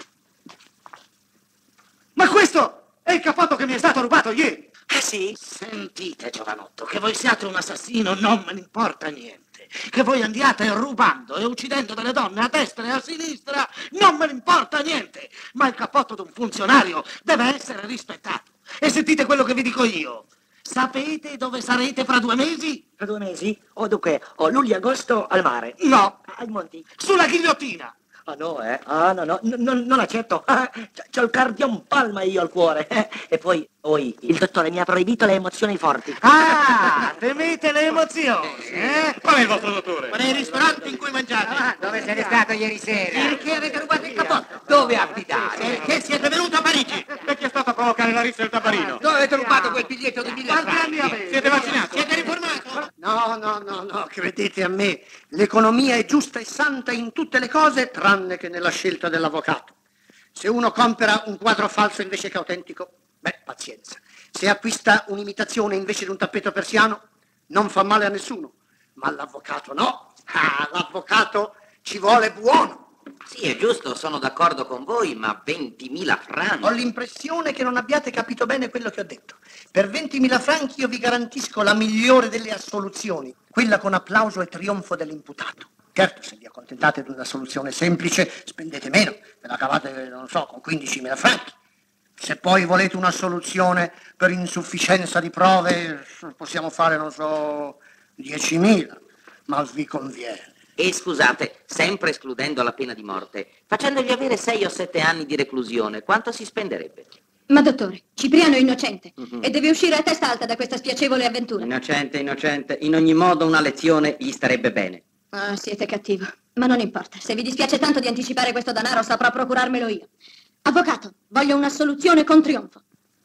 Ma questo è il cappotto che mi è stato rubato ieri. Ah sì? Sentite, giovanotto, che voi siate un assassino non me ne importa niente. Che voi andiate rubando e uccidendo delle donne a destra e a sinistra non me ne importa niente. Ma il cappotto di un funzionario deve essere rispettato. E sentite quello che vi dico io. Sapete dove sarete fra due mesi? Fra due mesi? O dunque, o luglio agosto al mare. No. Ai monti. Sulla ghigliottina. Ah no, eh? Ah no, no, n- non, non accetto. Ah, c'ho il cardio un palma io al cuore. Eh? E poi, poi, il dottore mi ha proibito le emozioni forti. Ah, temete le emozioni, eh? Qual è il vostro dottore? Qual è il ristorante in cui mangiate? Ah, dove siete stato ieri sera? Perché avete rubato il cappotto? Dove abitate? Perché siete venuti a Parigi? Perché è stato a provocare la rissa del tabarino? Dove avete rubato quel biglietto di mille Quanti anni franchi? avete? Siete vaccinato? Siete riformato? No, no, no, no, credete a me, l'economia è giusta e santa in tutte le cose, tranne che nella scelta dell'avvocato. Se uno compra un quadro falso invece che autentico, beh, pazienza. Se acquista un'imitazione invece di un tappeto persiano, non fa male a nessuno. Ma l'avvocato no. Ah, l'avvocato ci vuole buono. Sì, è giusto, sono d'accordo con voi, ma ventimila franchi. Ho l'impressione che non abbiate capito bene quello che ho detto. Per ventimila franchi io vi garantisco la migliore delle assoluzioni, quella con applauso e trionfo dell'imputato. Certo, se vi accontentate di una soluzione semplice, spendete meno, ve la cavate, non so, con quindicimila franchi. Se poi volete una soluzione per insufficienza di prove, possiamo fare, non so, diecimila, ma vi conviene. E scusate, sempre escludendo la pena di morte, facendogli avere sei o sette anni di reclusione, quanto si spenderebbe? Ma dottore, Cipriano è innocente Mhm. e deve uscire a testa alta da questa spiacevole avventura. Innocente, innocente, in ogni modo una lezione gli starebbe bene. Ah, siete cattivo. Ma non importa, se vi dispiace tanto di anticipare questo denaro saprò procurarmelo io. Avvocato, voglio una soluzione con trionfo.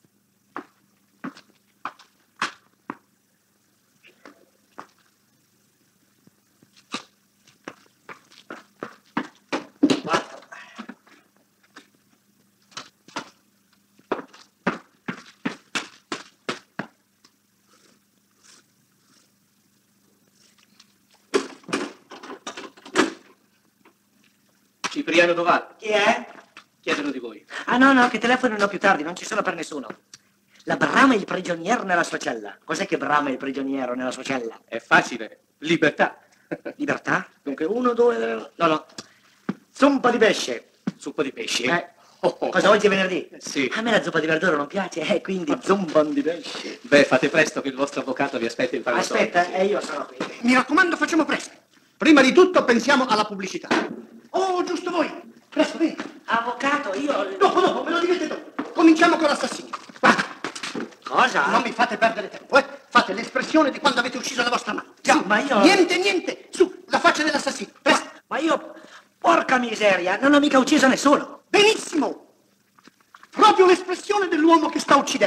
Cipriano Doval, Chi è? chiedono di voi. Ah no, no, che telefonino più tardi, non ci sono per nessuno. La brama il prigioniero nella sua cella. Cos'è che brama il prigioniero nella sua cella? È facile, libertà. Libertà? Dunque uno, due... No, no. Zuppa di pesce. Zuppa di pesce? Eh. Cosa oggi è venerdì? Sì. A me la zuppa di verdura non piace, eh, quindi zuppa di pesce. Beh, fate presto che il vostro avvocato vi aspetta in parlatorio. Aspetta, e eh, io sono qui. Mi raccomando, facciamo presto. Prima di tutto pensiamo alla pubblicità. Oh, giusto voi. Presto, vieni. Avvocato, io... Dopo, dopo, me lo direte dopo. Cominciamo con l'assassino. Guarda. Cosa? Non mi fate perdere tempo, eh. Fate l'espressione di quando avete ucciso la vostra madre. Sì, ma io... Niente, niente. Su, la faccia dell'assassino. Presto. Ma io... Porca miseria, non ho mica ucciso nessuno. Benissimo. Proprio l'espressione dell'uomo che sta uccidendo.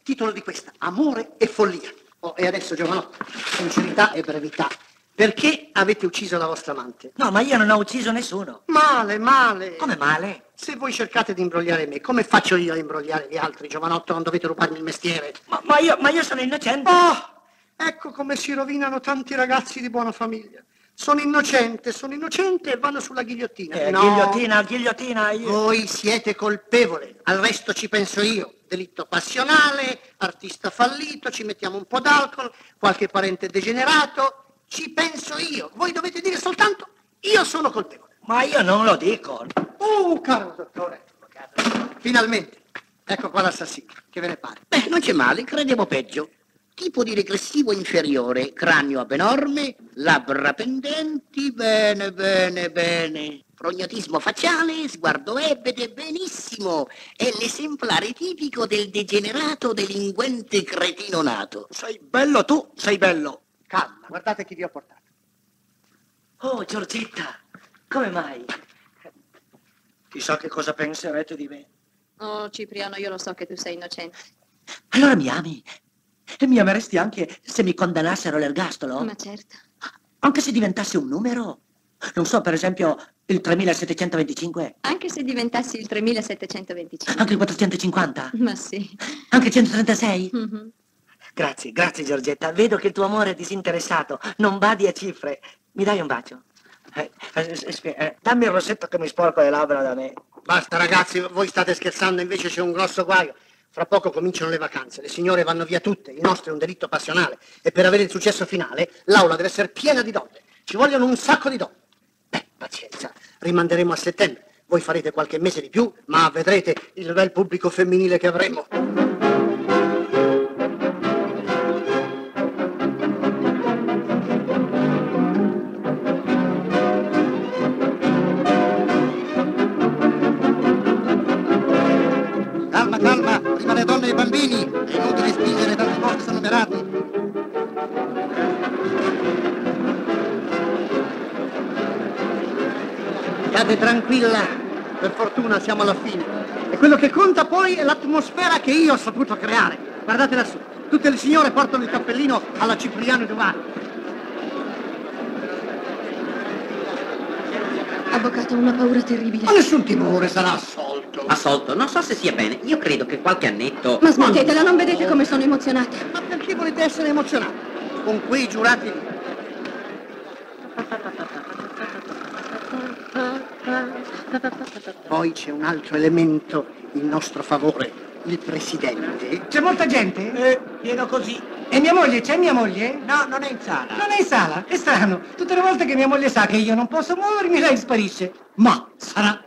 Titolo di questa, Amore e follia. Oh, e adesso, giovanotto, sincerità e brevità. Perché avete ucciso la vostra amante? No, ma io non ho ucciso nessuno. Male, male. Come male? Se voi cercate di imbrogliare me, come faccio io a imbrogliare gli altri, giovanotto? Non dovete rubarmi il mestiere. Ma, ma, io, ma io sono innocente. Oh, ecco come si rovinano tanti ragazzi di buona famiglia. Sono innocente, sono innocente e vanno sulla ghigliottina. Eh, no. Ghigliottina, ghigliottina. Io... Voi siete colpevole, al resto ci penso io. Delitto passionale, artista fallito, ci mettiamo un po' d'alcol, qualche parente degenerato. Ci penso io. Voi dovete dire soltanto io sono colpevole. Ma io non lo dico. Oh, caro dottore. Finalmente. Ecco qua l'assassino. Che ve ne pare? Beh, non c'è male, credevo peggio. Tipo di regressivo inferiore, cranio abnorme, labbra pendenti, bene, bene, bene. Prognotismo facciale, sguardo ebete, benissimo. È l'esemplare tipico del degenerato delinquente cretino nato. Sei bello tu, sei bello. Calma, guardate chi vi ho portato. Oh, Giorgetta, come mai? Chissà che cosa penserete di me. Oh, Cipriano, io lo so che tu sei innocente. Allora mi ami? E mi ameresti anche se mi condannassero all'ergastolo? Ma certo. Anche se diventasse un numero? Non so, per esempio, il tremilasettecentoventicinque? Anche se diventassi il tremilasettecentoventicinque. Anche il quattrocentocinquanta? Ma sì. Anche il centotrentasei? Mm-hmm. Grazie, grazie Giorgetta. Vedo che il tuo amore è disinteressato. Non badi a cifre. Mi dai un bacio? Eh, eh, eh, dammi il rossetto che mi sporco le labbra da me. Basta ragazzi, voi state scherzando, invece c'è un grosso guaio. Fra poco cominciano le vacanze, le signore vanno via tutte, il nostro è un delitto passionale e per avere il successo finale l'aula deve essere piena di donne. Ci vogliono un sacco di donne. Beh, pazienza, rimanderemo a settembre. Voi farete qualche mese di più, ma vedrete il bel pubblico femminile che avremo. Calma, calma, prima le donne e i bambini. È inutile spingere, tanti posti sono numerati. State tranquilla, per fortuna siamo alla fine. E quello che conta poi è l'atmosfera che io ho saputo creare. Guardate lassù, tutte le signore portano il cappellino alla Cipriano Giovanni. Avvocato, ho una paura terribile. Ma nessun timore, sarà assolto. Assolto? Non so se sia bene. Io credo che qualche annetto... Ma smettetela, non vedete come sono emozionata? Ma perché volete essere emozionati? Con quei giurati lì. Poi c'è un altro elemento in nostro favore. Il presidente. C'è molta gente? Eh, pieno così. E mia moglie? C'è mia moglie? No, non è in sala. Non è in sala? È strano. Tutte le volte che mia moglie sa che io non posso muovermi, lei sparisce. Ma sarà...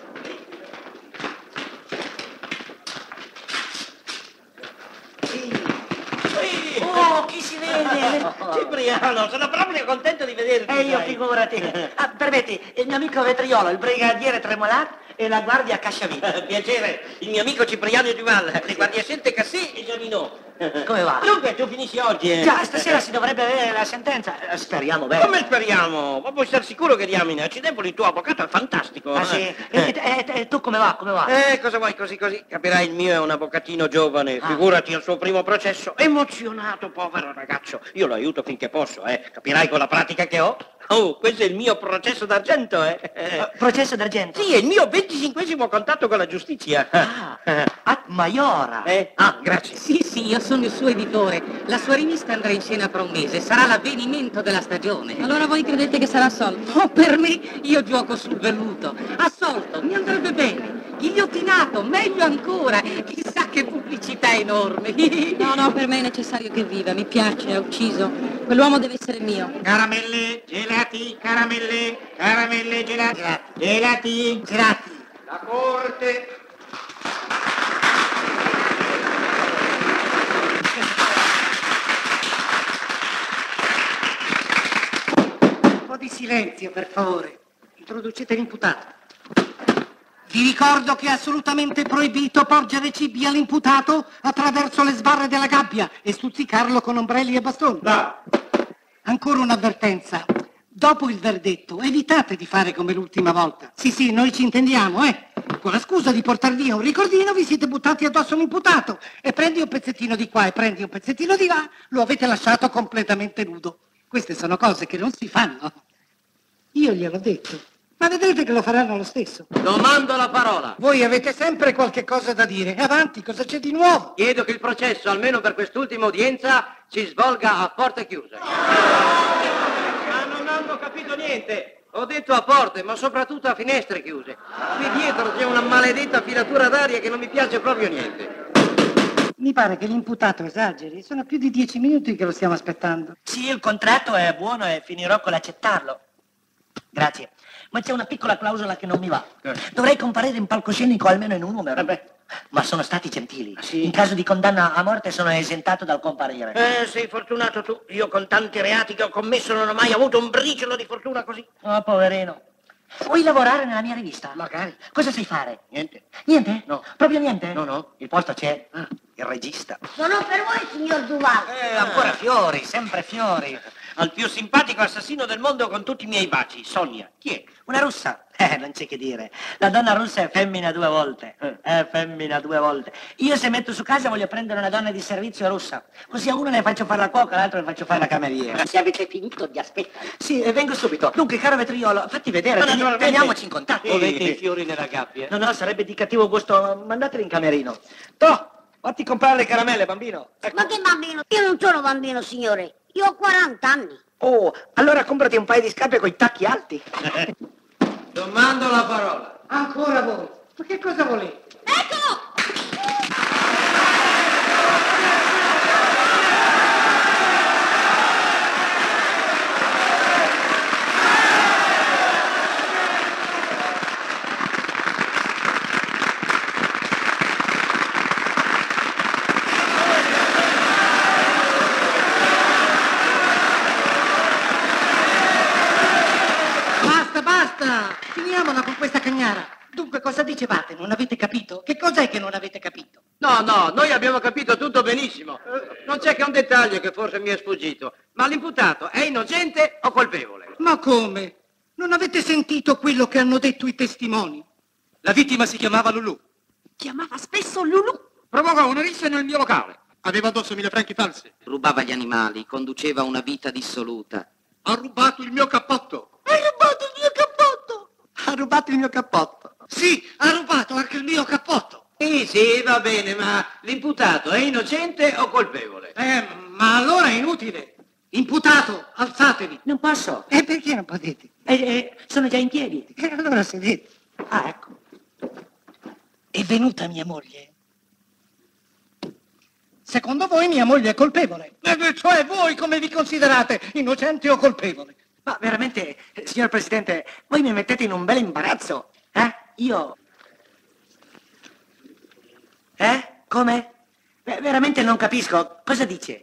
Oh, chi si vede? Cipriano, sono proprio contento di vederti. E io, sai. figurati. Ah, permetti, il mio amico Vetriolo, il brigadiere Tremolat e la guardia Casciavite. Piacere, il mio amico Cipriano Duval, le guardiasente Cassì e Giannino. Come va? Dunque, tu finisci oggi, eh? Già, stasera si dovrebbe avere la sentenza. Eh, Speriamo bene. Come speriamo? Ma puoi stare sicuro che diamine? Accidenti, il tuo avvocato è fantastico. Ah, sì? eh. E, e- e tu come va? Come va? Eh, cosa vuoi così così? Capirai, il mio è un avvocatino giovane, Ah. figurati al suo primo processo, emozionato, povero ragazzo. Io lo aiuto finché posso, eh. Capirai con la pratica che ho? Oh, questo è il mio processo d'argento, eh. Uh, processo d'argento? Sì, è il mio venticinquesimo contatto con la giustizia. Ah, ah Maiora. Eh? Ah, grazie. Sì, sì, io sono il suo editore. La sua rivista andrà in scena fra un mese. Sarà l'avvenimento della stagione. Allora voi credete che sarà assolto? Oh, per me, io gioco sul velluto. Assolto, mi andrebbe bene. Ghigliottinato, meglio ancora. Chissà che pubblicità enorme. No, no, per me è necessario che viva. Mi piace, ha ucciso. Quell'uomo deve essere mio. Caramelle, gelati, caramelle, caramelle, gelati, gelati, Gelati. la corte. Un po' di silenzio, per favore. Introducete l'imputato. Vi ricordo che è assolutamente proibito porgere cibi all'imputato attraverso le sbarre della gabbia e stuzzicarlo con ombrelli e bastoni. No. Ancora un'avvertenza. Dopo il verdetto, evitate di fare come l'ultima volta. Sì, sì, noi ci intendiamo, eh. con la scusa di portar via un ricordino vi siete buttati addosso un imputato e prendi un pezzettino di qua e prendi un pezzettino di là, lo avete lasciato completamente nudo. Queste sono cose che non si fanno. Io gliel'ho detto, ma vedrete che lo faranno lo stesso. Domando la parola. Voi avete sempre qualche cosa da dire. Avanti, cosa c'è di nuovo? Chiedo che il processo, almeno per quest'ultima udienza, si svolga a porte chiuse. Ma non hanno capito niente. Ho detto a porte, ma soprattutto a finestre chiuse. Qui dietro c'è una maledetta filatura d'aria che non mi piace proprio niente. Mi pare che l'imputato esageri. Sono più di dieci minuti che lo stiamo aspettando. Sì, il contratto è buono e finirò con l'accettarlo. Grazie. Ma c'è una piccola clausola che non mi va. Dovrei comparire in palcoscenico almeno in un numero. Eh Ma sono stati gentili. Sì. In caso di condanna a morte sono esentato dal comparire. Eh, sei fortunato tu. Io con tanti reati che ho commesso non ho mai avuto un briciolo di fortuna così. Oh, poverino. Vuoi lavorare nella mia rivista? Magari. Cosa sai fare? Niente. Niente? No. Proprio niente? No, no. Il posto c'è. Ah, il regista. Sono per voi, signor Duval. Eh, ancora fiori, sempre fiori. Al più simpatico assassino del mondo con tutti i miei baci, Sonia. Chi è? Una russa? Eh, non c'è che dire. La donna russa è femmina due volte. È femmina due volte. Io se metto su casa voglio prendere una donna di servizio russa. Così a uno ne faccio fare la cuoca, all'altro ne faccio fare la cameriera. Se avete finito di aspettare. Sì, e vengo subito. Dunque, caro vetriolo, fatti vedere. Ma teni- naturalmente- Teniamoci in contatto. Volete i fiori nella gabbia? No, no, sarebbe di cattivo gusto. Mandateli in camerino. Toh, vatti comprare le caramelle, bambino. Ecco. Ma che bambino? Io non sono bambino, signore. Io ho quaranta anni. Oh, allora comprati un paio di scarpe con i tacchi alti. Domando la parola. Ancora voi. Ma che cosa volete? Ecco! Basta, basta! Finiamola con questa cagnara. Dunque, cosa dicevate? Non avete capito? Che cos'è che non avete capito? No, no, noi abbiamo capito tutto benissimo. Non c'è che un dettaglio che forse mi è sfuggito. Ma l'imputato è innocente o colpevole? Ma come? Non avete sentito quello che hanno detto i testimoni? La vittima si chiamava Lulù. Chiamava spesso Lulù. Provocò una rissa nel mio locale. Aveva addosso mille franchi falsi. Rubava gli animali, conduceva una vita dissoluta. Ha rubato il mio cappotto. Hai rubato il mio cappotto! Ha rubato il mio cappotto. Sì, ha rubato anche il mio cappotto. Sì, sì, va bene, ma l'imputato è innocente o colpevole? Eh, ma allora è inutile. Imputato, alzatevi. Non posso. E perché non potete? Eh, eh, sono già in piedi. E allora sedete. Ah, ecco. È venuta mia moglie. Secondo voi mia moglie è colpevole? Eh, cioè voi come vi considerate? Innocente o colpevole? Ma veramente, eh, signor Presidente, voi mi mettete in un bel imbarazzo. Eh? Io... Eh? Come? Beh, veramente non capisco. Cosa dice?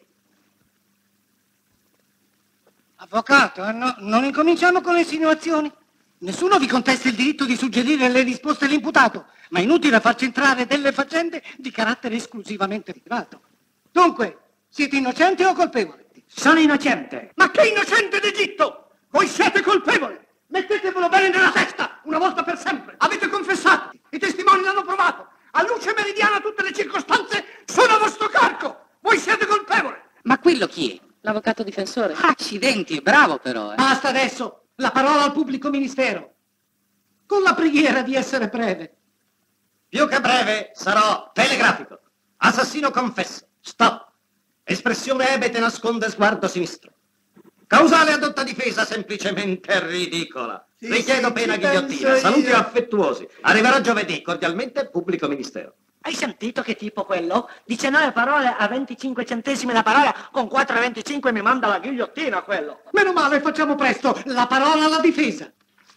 Avvocato, eh, no, non incominciamo con le insinuazioni. Nessuno vi contesta il diritto di suggerire le risposte all'imputato, ma è inutile farci entrare delle faccende di carattere esclusivamente privato. Dunque, siete innocenti o colpevoli? Sono innocente. Ma che innocente d'Egitto! Voi siete colpevoli! Mettetevelo bene nella testa, una volta per sempre. Avete confessato, i testimoni l'hanno provato. A luce meridiana tutte le circostanze sono a vostro carico. Voi siete colpevoli. Ma quello chi è? L'avvocato difensore? Accidenti, bravo però, eh. Basta adesso, la parola al pubblico ministero. Con la preghiera di essere breve. Più che breve, sarò telegrafico. Assassino confesso. Stop. Espressione ebete nasconde sguardo sinistro. Causale adotta difesa semplicemente ridicola. Sì, Richiedo sì, pena ci ghigliottina. penso Saluti io. affettuosi. Arriverà giovedì. Cordialmente, pubblico ministero. Hai sentito che tipo quello? diciannove parole a venticinque centesimi la parola, con quattro e venticinque mi manda la ghigliottina quello. Meno male, facciamo presto. La parola alla difesa.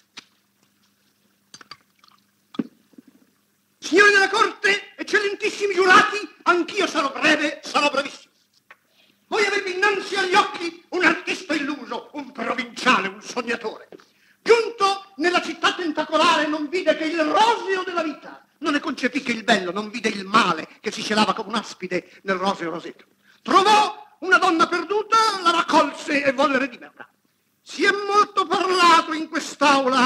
Signori della Corte, eccellentissimi giurati, anch'io sarò breve, sarò brevissimo. Voi avete innanzi agli occhi un artista illuso, un provinciale, un sognatore. Giunto nella città tentacolare non vide che il roseo della vita, non ne concepì che il bello, non vide il male che si celava come un'aspide nel roseo roseto. Trovò una donna perduta, la raccolse e volle redimerla. Si è molto parlato in quest'aula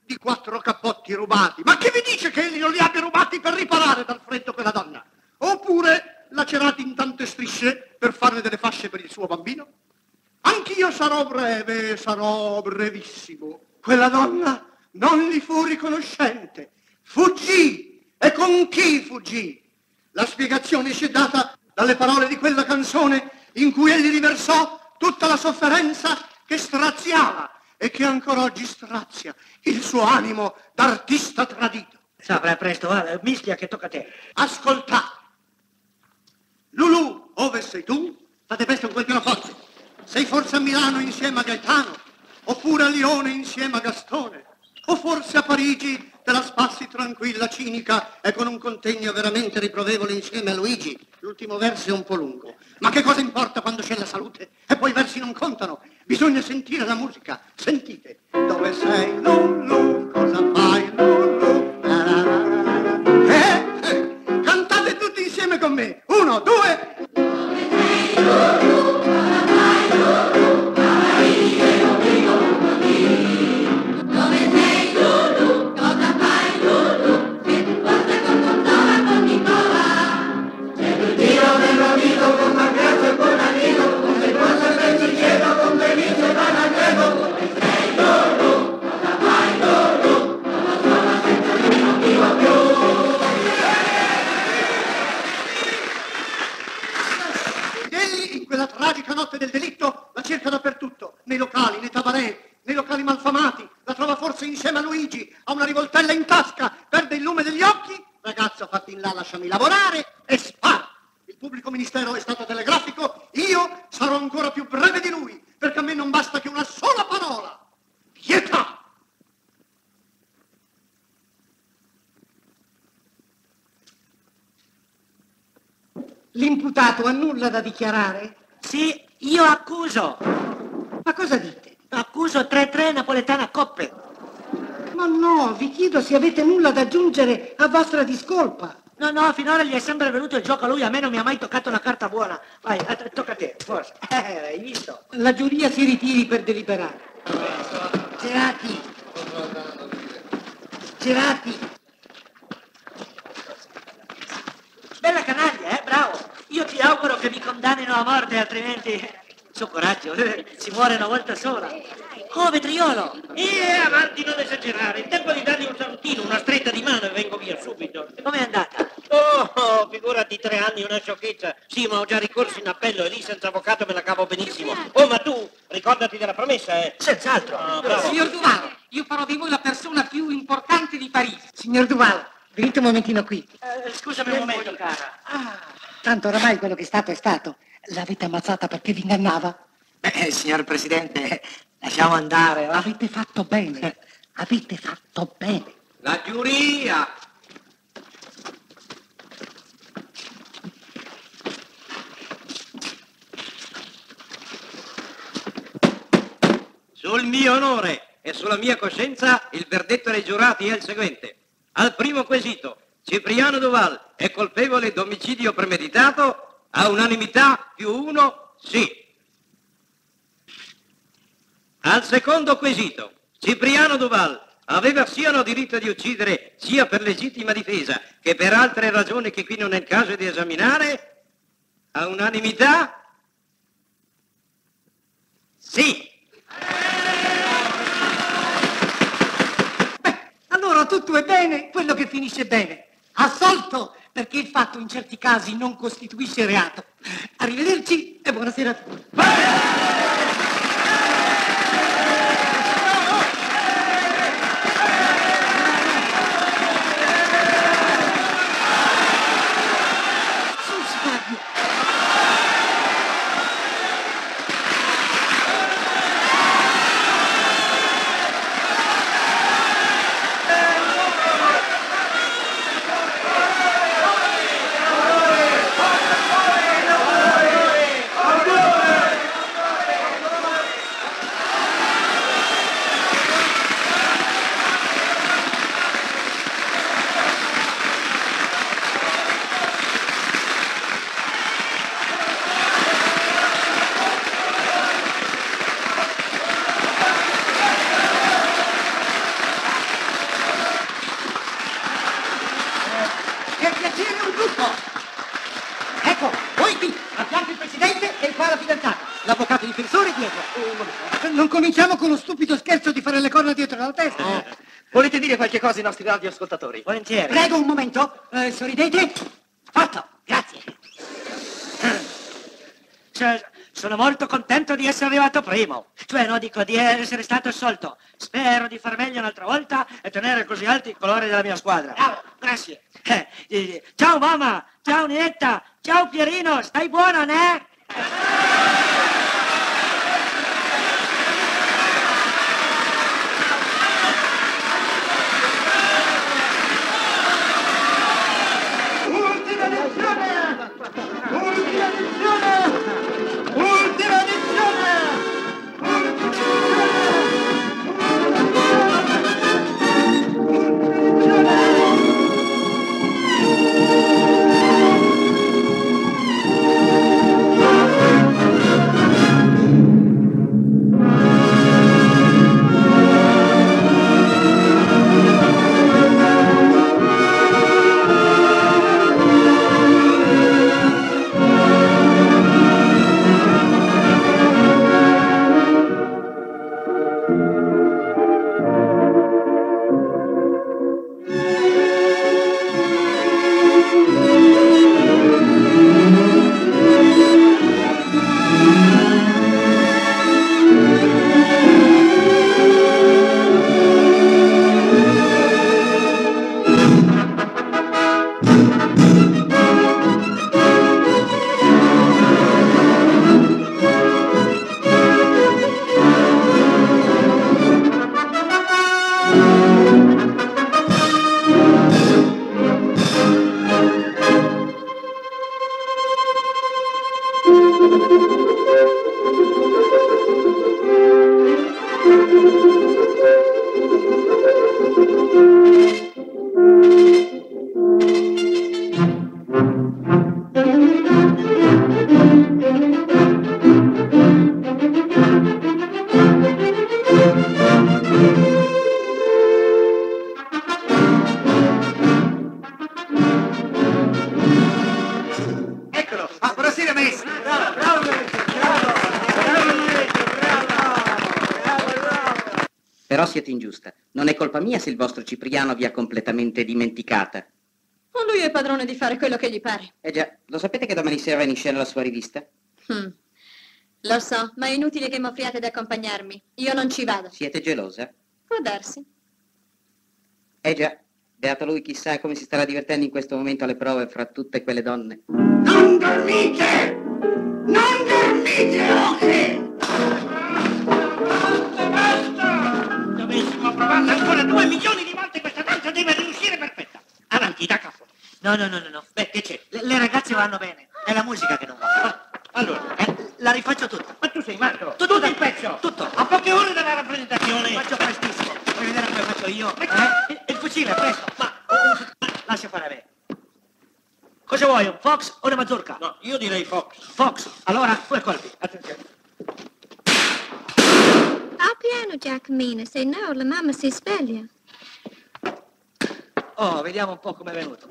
di quattro cappotti rubati. Ma chi vi dice che egli non li abbia rubati per riparare dal freddo quella donna? Oppure lacerati in tante strisce per farne delle fasce per il suo bambino? Anch'io sarò breve, sarò brevissimo. Quella donna non gli fu riconoscente. Fuggì. E con chi fuggì? La spiegazione ci è data dalle parole di quella canzone in cui egli riversò tutta la sofferenza che straziava e che ancora oggi strazia il suo animo d'artista tradito. Saprai presto, va, mischia che tocca a te. Ascoltate. Lulù, ove sei tu? Fate presto con quel pianoforte. Sei forse a Milano insieme a Gaetano? Oppure a Lione insieme a Gastone? O forse a Parigi te la spassi tranquilla, cinica e con un contegno veramente riprovevole insieme a Luigi? L'ultimo verso è un po' lungo. Ma che cosa importa quando c'è la salute? E poi i versi non contano. Bisogna sentire la musica. Sentite. Dove sei, Lulù? Cosa fai, Lulù? La la la la la. Eh? Eh? Cantate tutti insieme con me. Uno, due. Dove sei, Lulù? Cosa fai, Lulù? Parigi che non dicono così. Dove sei, Lulù? Cosa fai, Lulù? Se tu forse con Montova, con Nicola. Se tu giro dell'amico con Margherzo e con Amico, con se forse per Cicero, con Benizio e Panagrego. Dove sei, Lulù? Cosa fai, Lulù? Non lo so, ma senza lui non vivo più. Egli, in quella tragica notte del delitto, la cerca dappertutto, nei locali, nei tabarè, nei locali malfamati, la trova forse insieme a Luigi, ha una rivoltella in tasca, perde il lume degli occhi, ragazzo fatti in là, lasciami lavorare, e spara. Il pubblico ministero è stato telegrafico, io sarò ancora più breve di lui, perché a me non basta che una sola parola. Pietà! L'imputato ha nulla da dichiarare? Sì, io accuso. Ma cosa dite? Accuso tre tre napoletana Coppe. Ma no, vi chiedo se avete nulla da aggiungere a vostra discolpa. No, no, finora gli è sempre venuto il gioco a lui, a me non mi ha mai toccato una carta buona. Vai, a- tocca a te, forza. Eh, hai visto? La giuria si ritiri per deliberare. Cerati. Cerati. Bella canaglia, eh, bravo. Io ti auguro che vi condannino a morte, altrimenti... Su coraggio, si muore una volta sola. Oh, Vetriolo! E avanti, non esagerare. Il tempo di dargli un salutino, una stretta di mano e vengo via subito. Com'è andata? Oh, figurati, tre anni, una sciocchezza. Sì, ma ho già ricorso in appello e lì senza avvocato me la cavo benissimo. Oh, ma tu, ricordati della promessa, eh? Senz'altro. Oh, bravo. Signor Duval, io farò di voi la persona più importante di Parigi. Signor Duval, venite un momentino qui. Eh, scusami un momento, cara. Ah, tanto oramai quello che è stato è stato. L'avete ammazzata perché vi ingannava? Beh, signor Presidente, lasciamo andare, va? Avete fatto bene. Avete fatto bene. La giuria! Sul mio onore e sulla mia coscienza il verdetto dei giurati è il seguente. Al primo quesito, Cipriano Duval è colpevole d'omicidio premeditato, a unanimità più uno, sì. Al secondo quesito, Cipriano Duval aveva sia no diritto di uccidere sia per legittima difesa che per altre ragioni che qui non è il caso di esaminare, a unanimità, sì. Beh, allora tutto è bene, quello che finisce bene. Assolto, perché il fatto in certi casi non costituisce reato. Arrivederci e buonasera a tutti. Auguri! l'avvocato difensore dietro. Non cominciamo con lo stupido scherzo di fare le corna dietro la testa. Eh, volete dire qualche cosa ai nostri radioascoltatori? Volentieri. Prego un momento. Eh, sorridete. Fatto. Grazie. Cioè, sono molto contento di essere arrivato primo. Cioè, no, dico, di essere stato assolto. Spero di far meglio un'altra volta e tenere così alti i colori della mia squadra. Bravo, grazie. Eh, eh, ciao mamma, ciao Ninetta, ciao Pierino, stai buona, ne? Ultima lezione! Ultima lezione! Ultima lezione! Però siete ingiusta. Non è colpa mia se il vostro Cipriano vi ha completamente dimenticata. O lui è padrone di fare quello che gli pare. Eh già, lo sapete che domani sera va in scena la sua rivista? Hmm. Lo so, ma è inutile che mi offriate di accompagnarmi. Io non ci vado. Siete gelosa? Può darsi. Eh già, beato lui, chissà come si starà divertendo in questo momento alle prove fra tutte quelle donne. Non dormite! Non dormite, occhi! Dovessimo provarla ancora due milioni di volte, questa danza deve riuscire perfetta. Avanti, da capo. No, no, no, no, no. Beh, che c'è? Le, le ragazze vanno bene. È la musica che non va. Ah, allora, Eh, la rifaccio tutta. ma tu sei matto? Tutto, Tutto il pezzo? Tutto. A poche ore dalla rappresentazione. Faccio prestissimo. Vuoi vedere come faccio io? Eh? Il, il fucile, presto. Ma, ma lascia fare a me. Cosa vuoi, un Fox o una mazurka? No, io direi Fox. Fox. Allora, due colpi. Attenzione. A piano, Giacomino, se no la mamma si sveglia. Oh, vediamo un po' com'è venuto.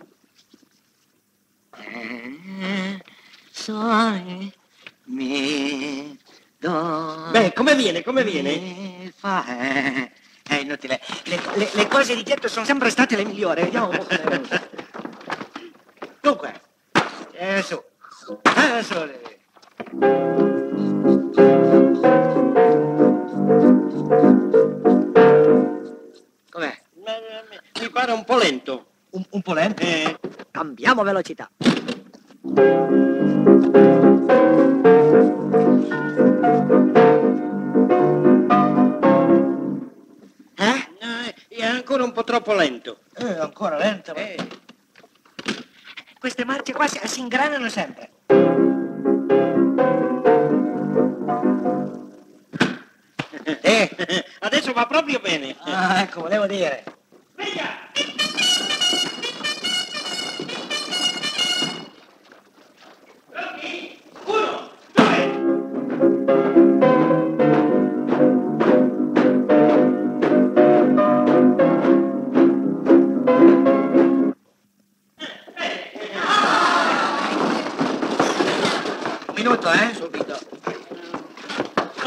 Eh, Sole, mi, do... Beh, come viene, come viene? mi, fa, eh, è inutile. Le, le- le cose di dietro sono sempre state le migliori. Vediamo un po' com'è venuto. Dunque, eh, su. Eh, sole. Com'è? Mi pare un po' lento. Un, un po' lento? Eh, Cambiamo velocità. Eh? eh, è ancora un po' troppo lento. Eh, ancora lento. ma- Eh. Queste marce qua si, si ingranano sempre. Eh, Adesso va proprio bene. ah, ecco, volevo dire. Uno, due. Un minuto, eh? Subito.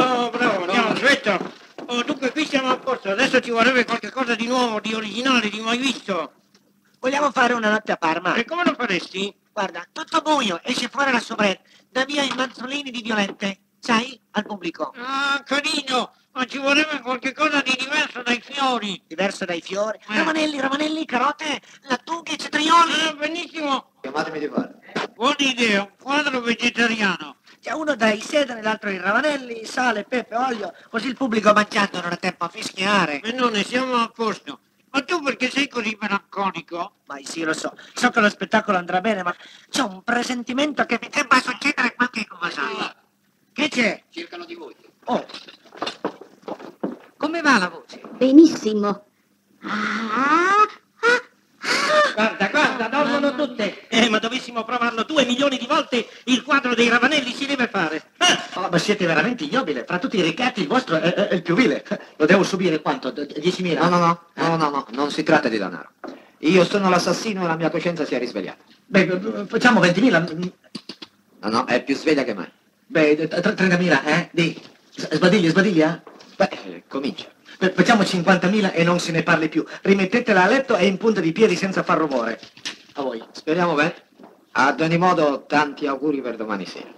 Oh, bravo, andiamo, aspetta. Oh, dunque qui siamo a posto, adesso ci vorrebbe qualche cosa di nuovo, di originale, di mai visto. Vogliamo fare una notte a Parma? E come lo faresti? Guarda, tutto buio, esce fuori la soubrette, da via i mazzolini di violette, sai, al pubblico. Ah, carino, ma ci vorrebbe qualche cosa di diverso dai fiori. Diverso dai fiori? Eh. Ravanelli, ravanelli, carote, lattughe, cetrioli. Ah, benissimo. Chiamatemi di fare. Buona idea, un quadro vegetariano. C'è uno dai sedani, l'altro i ravanelli, sale, pepe, olio, così il pubblico mangiando non ha tempo a fischiare. E non ne siamo a posto. Ma tu perché sei così melanconico? Ma sì, lo so, so che lo spettacolo andrà bene, ma c'ho un presentimento che mi debba succedere qualche cosa. Che c'è? Cercano di voi. Oh, Come va la voce? Benissimo. Ah, Guarda, guarda, dormono tutte. Eh, ma dovessimo provarlo due milioni di volte, il quadro dei Ravanelli si deve fare. Ah! oh, ma siete veramente ignobili. Fra tutti i ricatti il vostro è, è- è il più vile. Lo devo subire quanto? D- diecimila? No, no, no, no, no, no, non si tratta di denaro. Io sono l'assassino e la mia coscienza si è risvegliata. Beh, b- facciamo ventimila. No, no, è più sveglia che mai. Beh, t- trentamila, eh? Di. S- Sbadiglia, sbadiglia? Beh, eh, comincia. Beh, facciamo cinquantamila e non se ne parli più. Rimettetela a letto e in punta di piedi senza far rumore. A voi. Speriamo bene. Ad ogni modo, tanti auguri per domani sera.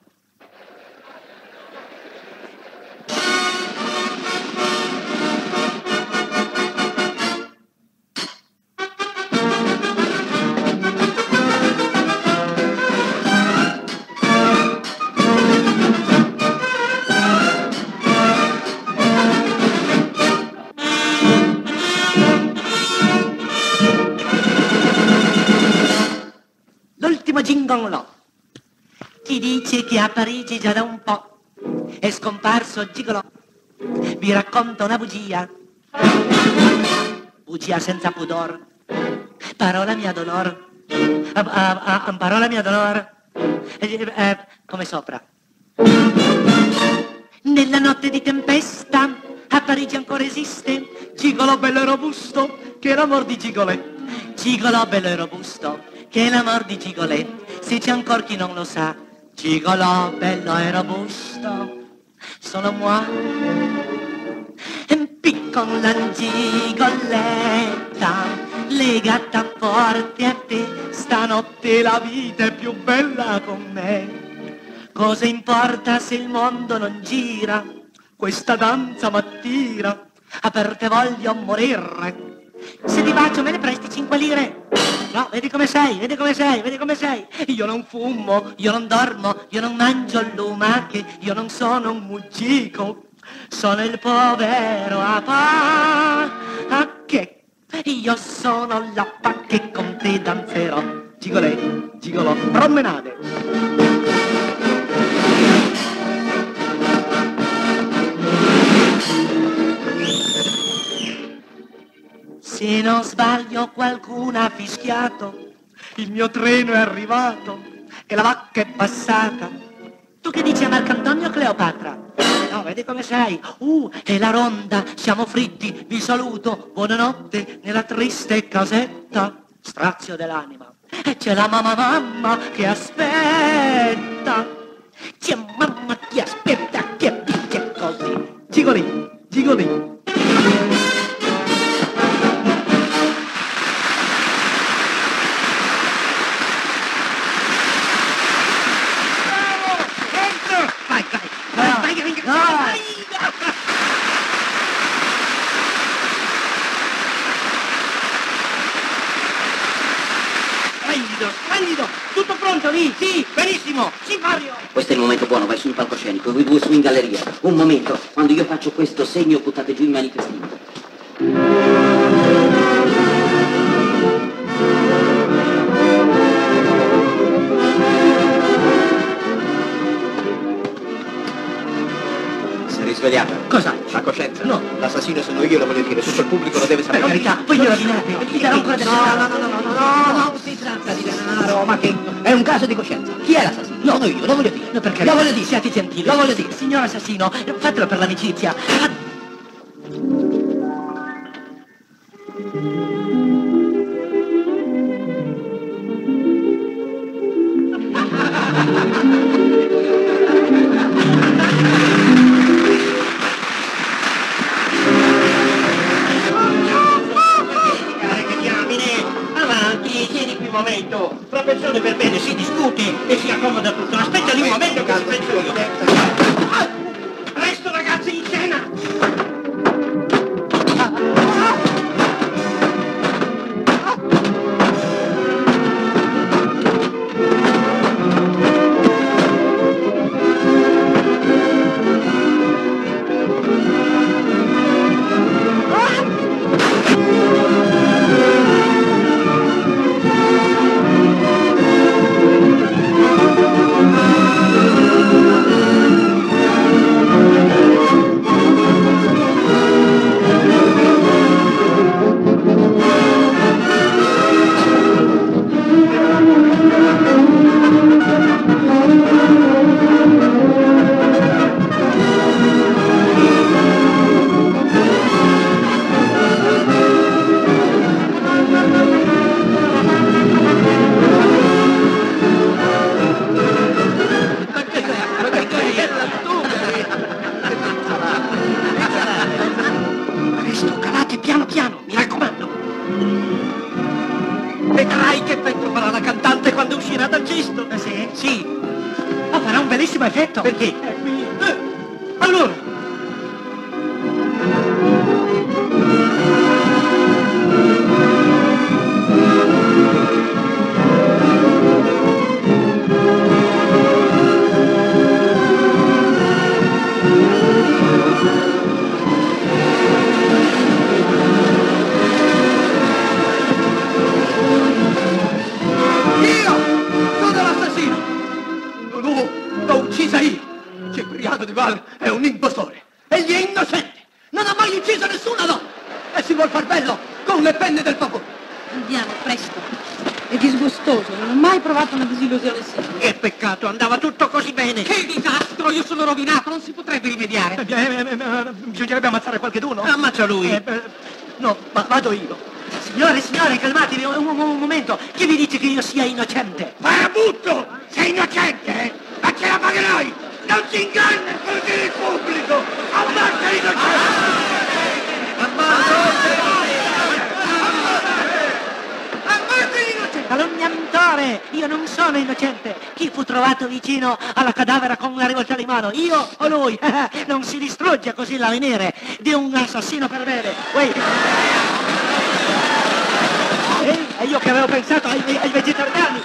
L'ultimo gingonglo. Chi dice che a Parigi già da un po' è scomparso Gigolò, vi racconta una bugia. Bugia senza pudor. Parola mia d'onor. Ah, ah, ah, parola mia d'onor. Eh, eh, come sopra. Nella notte di tempesta a Parigi ancora esiste Gigolò bello e robusto che è l'amor di Gigolè. Gigolò bello e robusto che è l'amor di Gigolè. Se c'è ancora chi non lo sa, Gigolò bello e robusto sono moi. Piccola gigoletta legata forte a te, stanotte la vita è più bella con me. Cosa importa se il mondo non gira, questa danza m'attira, a per te voglio morire. Se ti bacio me ne presti cinque lire? No, vedi come sei, vedi come sei, vedi come sei. Io non fumo, io non dormo, io non mangio lumache, io non sono un muggico, sono il povero apa. A che? Io sono l'appa che con te danzerò. Gigolè, gigolò, promenade. Se non sbaglio qualcuno ha fischiato, il mio treno è arrivato e la vacca è passata. Tu che dici a Marcantonio Cleopatra? No, vedi come sei? Uh, è la ronda, siamo fritti, vi saluto, buonanotte nella triste casetta. Strazio dell'anima. E c'è la mamma mamma che aspetta. C'è mamma che aspetta, che dice così. Gigoli, gigoli. Splendido, splendido! Tutto pronto lì? Sì, benissimo! Sì, Mario! Questo è il momento buono, vai sul palcoscenico, voi due su in galleria. Un momento, quando io faccio questo segno buttate giù i manifestini. Si è risvegliata. Cosa? La coscienza? No. L'assassino sono io, lo voglio dire, tutto il pubblico lo deve Per sapere. carità, poi glielo dinate, gli darò ancora del denaro. No, no, no, no, no, no, no, non si tratta di denaro, ma che è un caso di coscienza. Chi è l'assassino? No, sono io, lo voglio dire. No, perché Lo voglio dire. siate gentili. Lo voglio dire. Signor assassino, fatelo per l'amicizia. Presto ragazzi, in scena! Presto, calate piano piano, mi raccomando. Vedrai che effetto farà la cantante quando uscirà dal cesto. Ah, sì? Sì. Oh, farà un bellissimo effetto. Perché? Eh, allora. L'ho uccisa io! Cipriano di Val è un impostore! Egli è innocente! Non ha mai ucciso nessuna donna! E si vuol far bello con le penne del popolo! Andiamo, presto. È disgustoso, non ho mai provato una disillusione simile. Che peccato, andava tutto così bene. Che disastro, io sono rovinato, non si potrebbe rimediare. Eh, eh, eh, eh, bisognerebbe ammazzare qualcheduno? Ammazza lui. Eh, eh, no, ma vado io. Signore, signore, calmatevi un, un, un momento. Chi vi dice che io sia innocente? Farabutto! Sei innocente? Ma ce la pagherai! Non si inganna perché il pubblico! Ammazza l'innocente! Calunniatore! Io non sono innocente! Chi fu trovato vicino alla cadavera con una rivoltella in mano? Io o lui? Non si distrugge così l'avvenire di un assassino per bene! Uè. Ehi, e io che avevo pensato ai, ai vegetariani!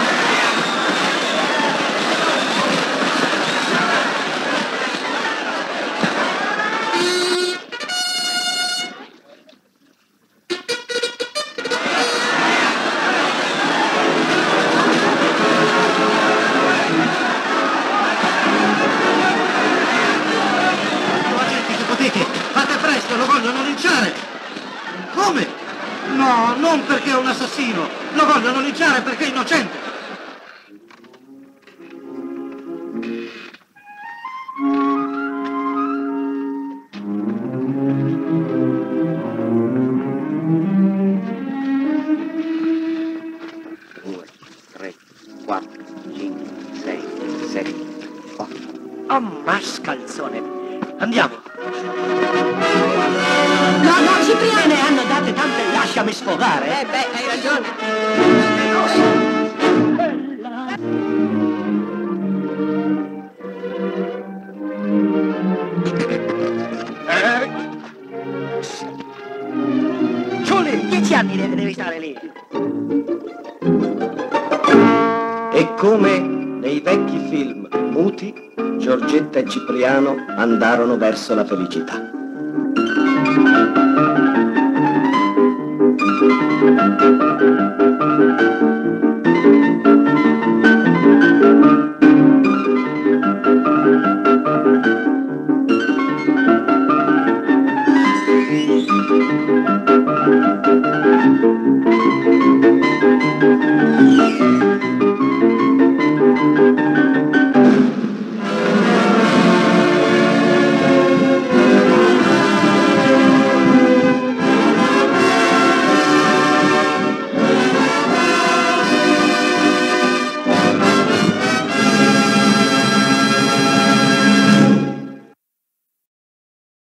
Fate presto, lo vogliono linciare! Come? No, non perché è un assassino! Lo vogliono linciare perché è innocente! Due, tre, quattro, cinque, sei, sette, otto. Oh, mascalzone! Andiamo! No, no, Cipriano! Me ne hanno date tante, lasciami sfogare! Eh beh, hai ragione. Giulia, dieci anni deve, devi stare lì! E come nei vecchi film muti, Giorgetta e Cipriano andarono verso la felicità.